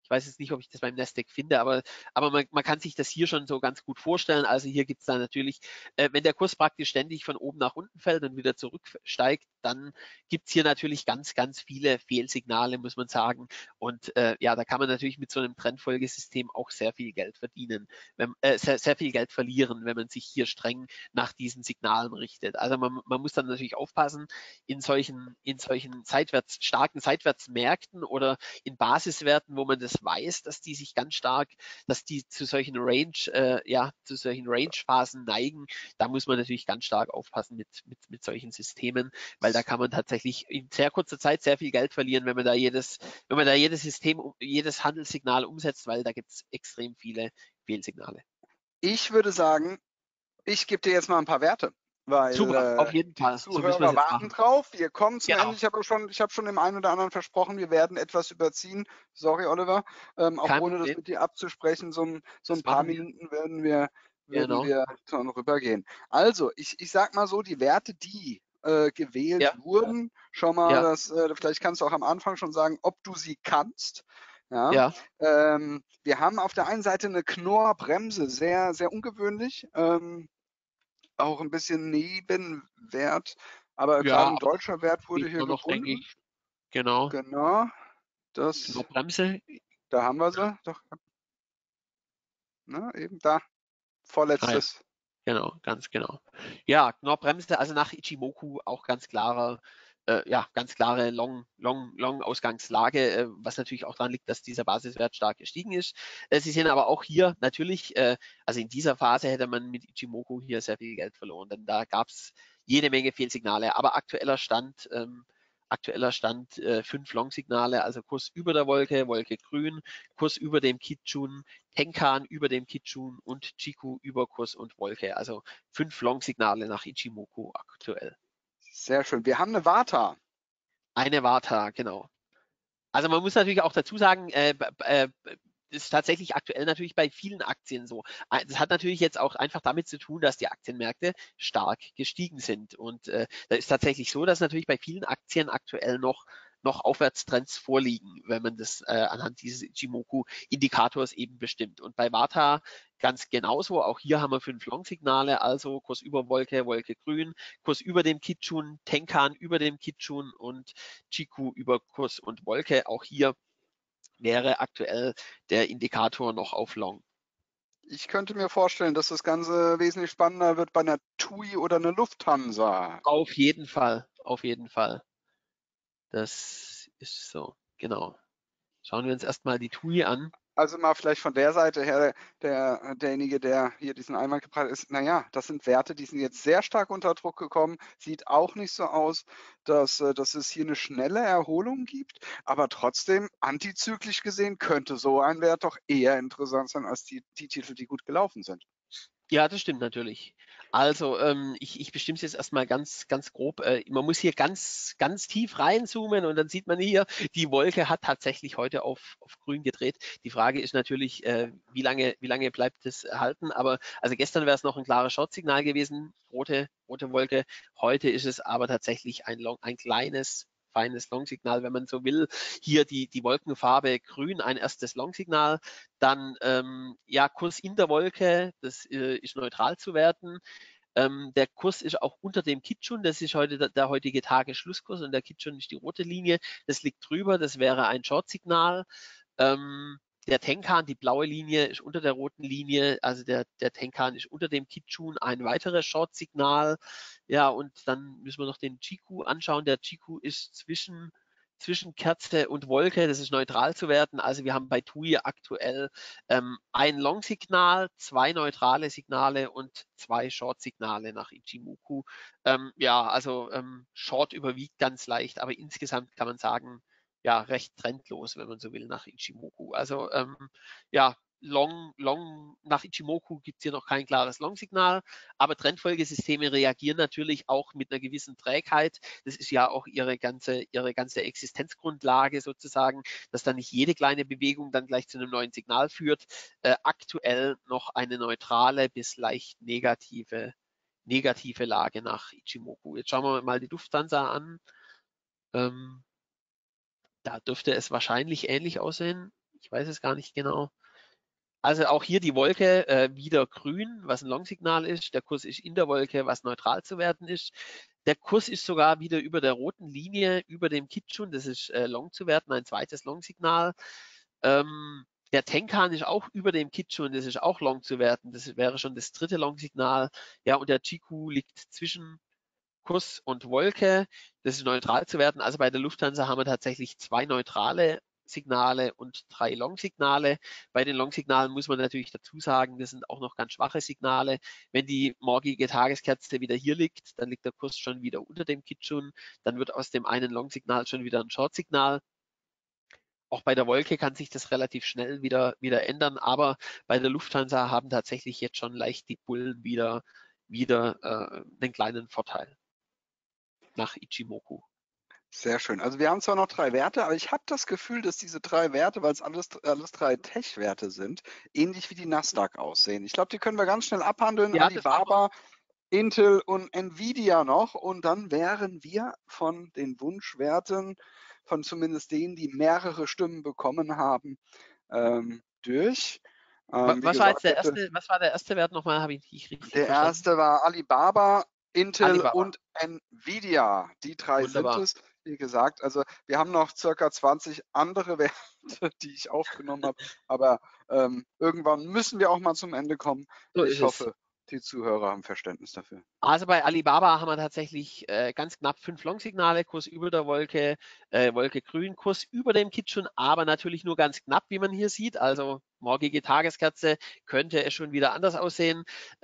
Ich weiß jetzt nicht, ob ich das beim Nasdaq finde, aber man kann sich das hier schon so ganz gut vorstellen. Also hier gibt es dann natürlich, wenn der Kurs praktisch ständig von oben nach unten fällt und wieder zurücksteigt, dann gibt es hier natürlich ganz, ganz viele Fehlsignale, muss man sagen. Und ja, da kann man natürlich mit so einem Trendfolgesystem auch sehr viel Geld verdienen, sehr viel Geld verlieren, wenn man sich hier streng nach diesen Signalen richtet. Also man muss dann natürlich aufpassen, in solchen starken Seitwärtsmärkten oder in Basiswerten, wo man das weiß, dass die sich ganz stark, dass die zu solchen Range-Phasen neigen, da muss man natürlich ganz stark aufpassen mit solchen Systemen, weil da kann man tatsächlich in sehr kurzer Zeit sehr viel Geld verlieren, wenn man da jedes System, jedes Handelssignal umsetzt, weil da gibt es extrem viele Fehlsignale. Ich würde sagen, ich gebe dir jetzt mal ein paar Werte, weil Super, auf jeden die Fall. So müssen wir es Zuhörer jetzt warten machen. drauf. Wir kommen zum Genau, Ende. Ich habe schon dem einen oder anderen versprochen, wir werden etwas überziehen. Sorry, Oliver. Auch kein ohne das Problem. mit dir abzusprechen, so ein Das paar machen wir. Minuten würden Genau. wir dann rübergehen. Also, ich sag mal so, die Werte, die gewählt Ja, wurden, schon mal, ja, vielleicht kannst du auch am Anfang schon sagen, ob du sie kannst. Ja, ja. wir haben auf der einen Seite eine Knorr-Bremse, sehr, sehr ungewöhnlich. Auch ein bisschen Nebenwert, aber Ja, gerade ein aber deutscher Wert wurde sieht hier man noch, denke gefunden. ich. Genau. Genau, Genau, das, Bremse. da haben wir sie. Doch, ne, eben da, Ah ja, vorletztes. genau, ganz genau. Ja, Knorr-Bremse, also nach Ichimoku auch ganz klare Long-Ausgangslage, was natürlich auch daran liegt, dass dieser Basiswert stark gestiegen ist. Sie sehen aber auch hier natürlich, also in dieser Phase hätte man mit Ichimoku hier sehr viel Geld verloren, denn da gab es jede Menge Fehlsignale. Aber aktueller Stand 5 Long-Signale, also Kurs über der Wolke, Wolke grün, Kurs über dem Kijun, Tenkan über dem Kijun und Chiku über Kurs und Wolke. Also 5 Long-Signale nach Ichimoku aktuell. Sehr schön. Wir haben eine Vata. Eine Vata, genau. Also man muss natürlich auch dazu sagen, das ist tatsächlich aktuell natürlich bei vielen Aktien so. Das hat natürlich jetzt auch einfach damit zu tun, dass die Aktienmärkte stark gestiegen sind. Und da ist tatsächlich so, dass natürlich bei vielen Aktien aktuell noch Aufwärtstrends vorliegen, wenn man das anhand dieses Ichimoku-Indikators eben bestimmt. Und bei Vata ganz genauso. Auch hier haben wir 5 Long-Signale, also Kurs über Wolke, Wolke grün, Kurs über dem Kijun, Tenkan über dem Kijun und Chiku über Kurs und Wolke. Auch hier wäre aktuell der Indikator noch auf Long. Ich könnte mir vorstellen, dass das Ganze wesentlich spannender wird bei einer TUI oder einer Lufthansa. Auf jeden Fall, auf jeden Fall. Das ist so, genau. Schauen wir uns erstmal die TUI an. Also mal vielleicht von der Seite her, derjenige, der hier diesen Einwand gebracht hat, ist, naja, das sind Werte, die sind jetzt sehr stark unter Druck gekommen. Sieht auch nicht so aus, dass es hier eine schnelle Erholung gibt, aber trotzdem antizyklisch gesehen könnte so ein Wert doch eher interessant sein als die Titel, die gut gelaufen sind. Ja, das stimmt natürlich. Also, ich bestimme es jetzt erstmal ganz grob. Man muss hier ganz tief reinzoomen und dann sieht man hier, die Wolke hat tatsächlich heute auf grün gedreht. Die Frage ist natürlich, wie lange bleibt es halten? Aber also gestern wäre es noch ein klares Short-Signal gewesen, rote Wolke. Heute ist es aber tatsächlich ein kleines, feines Long-Signal, wenn man so will. Hier die Wolkenfarbe grün, ein erstes Long-Signal. Dann ja, Kurs in der Wolke, das ist neutral zu werten. Der Kurs ist auch unter dem Kijun, das ist heute der heutige Tagesschlusskurs und der Kijun ist die rote Linie, das liegt drüber, das wäre ein Short-Signal. Der Tenkan, die blaue Linie, ist unter der roten Linie, also der Tenkan ist unter dem Kijun ein weiteres Short-Signal. Ja, und dann müssen wir noch den Chiku anschauen. Der Chiku ist zwischen Kerze und Wolke, das ist neutral zu werten. Also wir haben bei TUI aktuell ein Long-Signal, 2 neutrale Signale und 2 Short-Signale nach Ichimoku. Ja, also Short überwiegt ganz leicht, aber insgesamt kann man sagen, ja, recht trendlos, wenn man so will, nach Ichimoku. Also ja, nach Ichimoku gibt es hier noch kein klares Long-Signal, aber Trendfolgesysteme reagieren natürlich auch mit einer gewissen Trägheit. Das ist ja auch ihre ganze Existenzgrundlage sozusagen, dass dann nicht jede kleine Bewegung dann gleich zu einem neuen Signal führt. Aktuell noch eine neutrale bis leicht negative Lage nach Ichimoku. Jetzt schauen wir mal die Lufthansa an. Da dürfte es wahrscheinlich ähnlich aussehen. Ich weiß es gar nicht genau. Also auch hier die Wolke wieder grün, was ein Long-Signal ist. Der Kurs ist in der Wolke, was neutral zu werten ist. Der Kurs ist sogar wieder über der roten Linie, über dem Kijun, das ist Long zu werten, ein zweites Long-Signal. Der Tenkan ist auch über dem Kijun, das ist auch Long zu werten. Das wäre schon das dritte Long-Signal. Ja, und der Chiku liegt zwischen Kurs und Wolke. Das ist neutral zu werten. Also bei der Lufthansa haben wir tatsächlich 2 neutrale Signale und 3 Long-Signale. Bei den Long-Signalen muss man natürlich dazu sagen, das sind auch noch ganz schwache Signale. Wenn die morgige Tageskerze wieder hier liegt, dann liegt der Kurs schon wieder unter dem Kijun. Dann wird aus dem einen Long-Signal schon wieder ein Short-Signal. Auch bei der Wolke kann sich das relativ schnell wieder ändern, aber bei der Lufthansa haben tatsächlich jetzt schon leicht die Bullen wieder einen kleinen Vorteil nach Ichimoku. Sehr schön. Also wir haben zwar noch 3 Werte, aber ich habe das Gefühl, dass diese 3 Werte, weil es alles 3 Tech-Werte sind, ähnlich wie die Nasdaq aussehen. Ich glaube, die können wir ganz schnell abhandeln. Ja, das machen wir. Alibaba, Intel und Nvidia noch. Und dann wären wir von den Wunschwerten, von zumindest denen, die mehrere Stimmen bekommen haben, durch. Wie Was war gesagt, jetzt was war der erste Wert nochmal? Habe ich nicht richtig der verstanden. erste war Alibaba, Intel Alibaba. und Nvidia. Die 3 sind Wunderbar. es. Wie gesagt, also wir haben noch circa 20 andere Werte, die ich aufgenommen habe, aber irgendwann müssen wir auch mal zum Ende kommen. So ist Ich es. hoffe, die Zuhörer haben Verständnis dafür. Also bei Alibaba haben wir tatsächlich ganz knapp 5 Long-Signale, Kurs über der Wolke, Wolke grün, Kurs über dem Kijun, aber natürlich nur ganz knapp, wie man hier sieht. Also morgige Tageskerze könnte es schon wieder anders aussehen.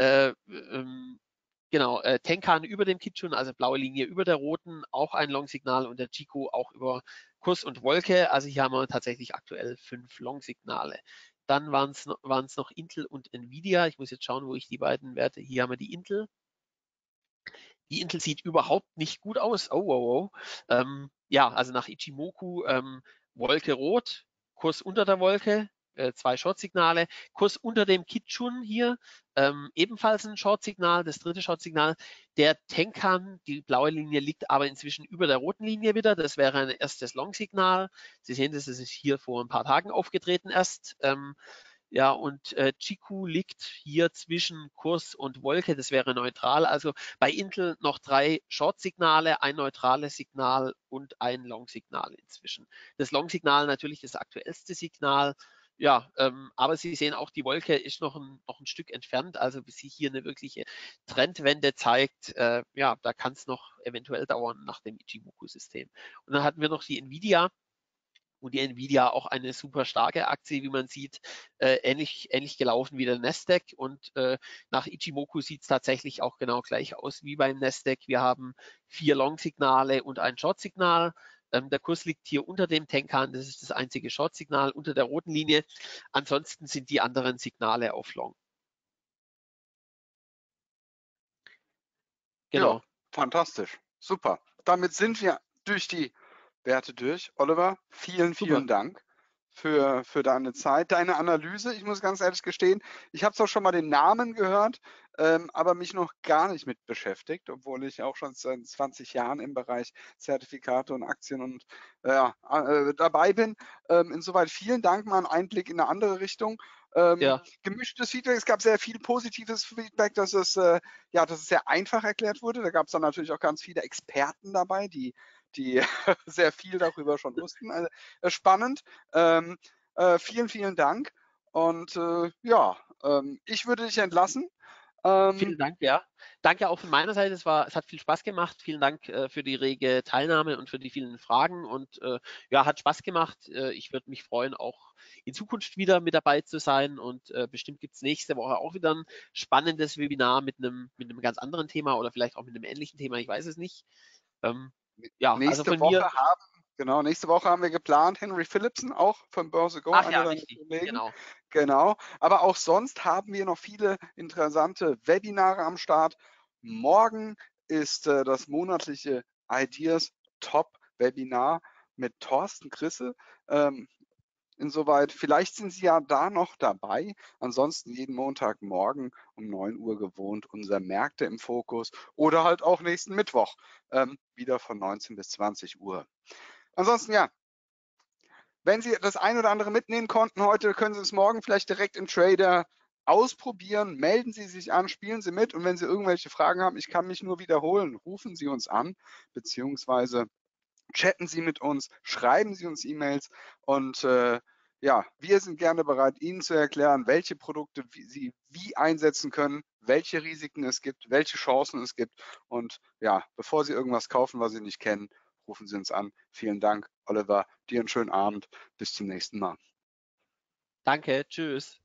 Genau, Tenkan über dem Kijun, also blaue Linie über der roten, auch ein Long-Signal und der Chico auch über Kurs und Wolke. Also hier haben wir tatsächlich aktuell 5 Long-Signale. Dann waren es noch Intel und Nvidia. Ich muss jetzt schauen, wo ich die beiden Werte. Hier haben wir die Intel. Die Intel sieht überhaupt nicht gut aus. Oh, oh, oh. Ja, also nach Ichimoku Wolke rot, Kurs unter der Wolke, 2 Short-Signale, Kurs unter dem Kijun hier, ebenfalls ein Short-Signal, das dritte Short-Signal. Der Tenkan, die blaue Linie liegt aber inzwischen über der roten Linie wieder. Das wäre ein erstes Long-Signal. Sie sehen, das ist hier vor ein paar Tagen aufgetreten erst. Ja, und Chiku liegt hier zwischen Kurs und Wolke, das wäre neutral. Also bei Intel noch 3 Short-Signale, ein neutrales Signal und ein Long-Signal inzwischen. Das Long-Signal natürlich das aktuellste Signal. Ja, aber Sie sehen auch, die Wolke ist noch ein Stück entfernt. Also bis sie hier eine wirkliche Trendwende zeigt, ja, da kann es noch eventuell dauern nach dem Ichimoku-System. Und dann hatten wir noch die Nvidia. Und die Nvidia auch eine super starke Aktie, wie man sieht, ähnlich gelaufen wie der Nasdaq. Und nach Ichimoku sieht es tatsächlich auch genau gleich aus wie beim Nasdaq. Wir haben 4 Long-Signale und ein Short-Signal. Der Kurs liegt hier unter dem Tenkan, das ist das einzige Short-Signal unter der roten Linie. Ansonsten sind die anderen Signale auf Long. Ja, Genau. fantastisch. Super. Damit sind wir durch die Werte durch. Oliver, vielen, Super. vielen Dank für deine Zeit, deine Analyse. Ich muss ganz ehrlich gestehen, ich habe zwar schon mal den Namen gehört, aber mich noch gar nicht mit beschäftigt, obwohl ich auch schon seit 20 Jahren im Bereich Zertifikate und Aktien und dabei bin. Insoweit vielen Dank, mal einen Einblick in eine andere Richtung. Ja. Gemischtes Feedback, es gab sehr viel positives Feedback, dass es sehr einfach erklärt wurde. Da gab es dann natürlich auch ganz viele Experten dabei, die sehr viel darüber schon wussten. Also, spannend. Vielen, vielen Dank. Und ja, ich würde dich entlassen. Vielen Dank, ja. Danke auch von meiner Seite. Es hat viel Spaß gemacht. Vielen Dank für die rege Teilnahme und für die vielen Fragen. Und ja, hat Spaß gemacht. Ich würde mich freuen, auch in Zukunft wieder mit dabei zu sein. Und bestimmt gibt es nächste Woche auch wieder ein spannendes Webinar mit einem ganz anderen Thema oder vielleicht auch mit einem ähnlichen Thema. Ich weiß es nicht. Ähm, ja, also Nächste von Woche mir. nächste Woche haben wir geplant, Henry Philipsen, auch von Börse Go, Ach einer ja, deiner richtig. Kollegen. Genau. Genau. Aber auch sonst haben wir noch viele interessante Webinare am Start. Morgen ist das monatliche Ideas Top Webinar mit Thorsten Krisse. Insoweit, vielleicht sind Sie ja da noch dabei. Ansonsten jeden Montagmorgen um 9 Uhr gewohnt unser Märkte im Fokus oder halt auch nächsten Mittwoch wieder von 19 bis 20 Uhr. Ansonsten ja, Wenn Sie das ein oder andere mitnehmen konnten heute, können Sie es morgen vielleicht direkt im Trader ausprobieren. Melden Sie sich an, spielen Sie mit und wenn Sie irgendwelche Fragen haben, ich kann mich nur wiederholen, rufen Sie uns an, beziehungsweise chatten Sie mit uns, schreiben Sie uns E-Mails und ja, wir sind gerne bereit, Ihnen zu erklären, welche Produkte Sie wie einsetzen können, welche Risiken es gibt, welche Chancen es gibt. Und ja, bevor Sie irgendwas kaufen, was Sie nicht kennen, rufen Sie uns an. Vielen Dank, Oliver. Dir einen schönen Abend. Bis zum nächsten Mal. Danke, tschüss.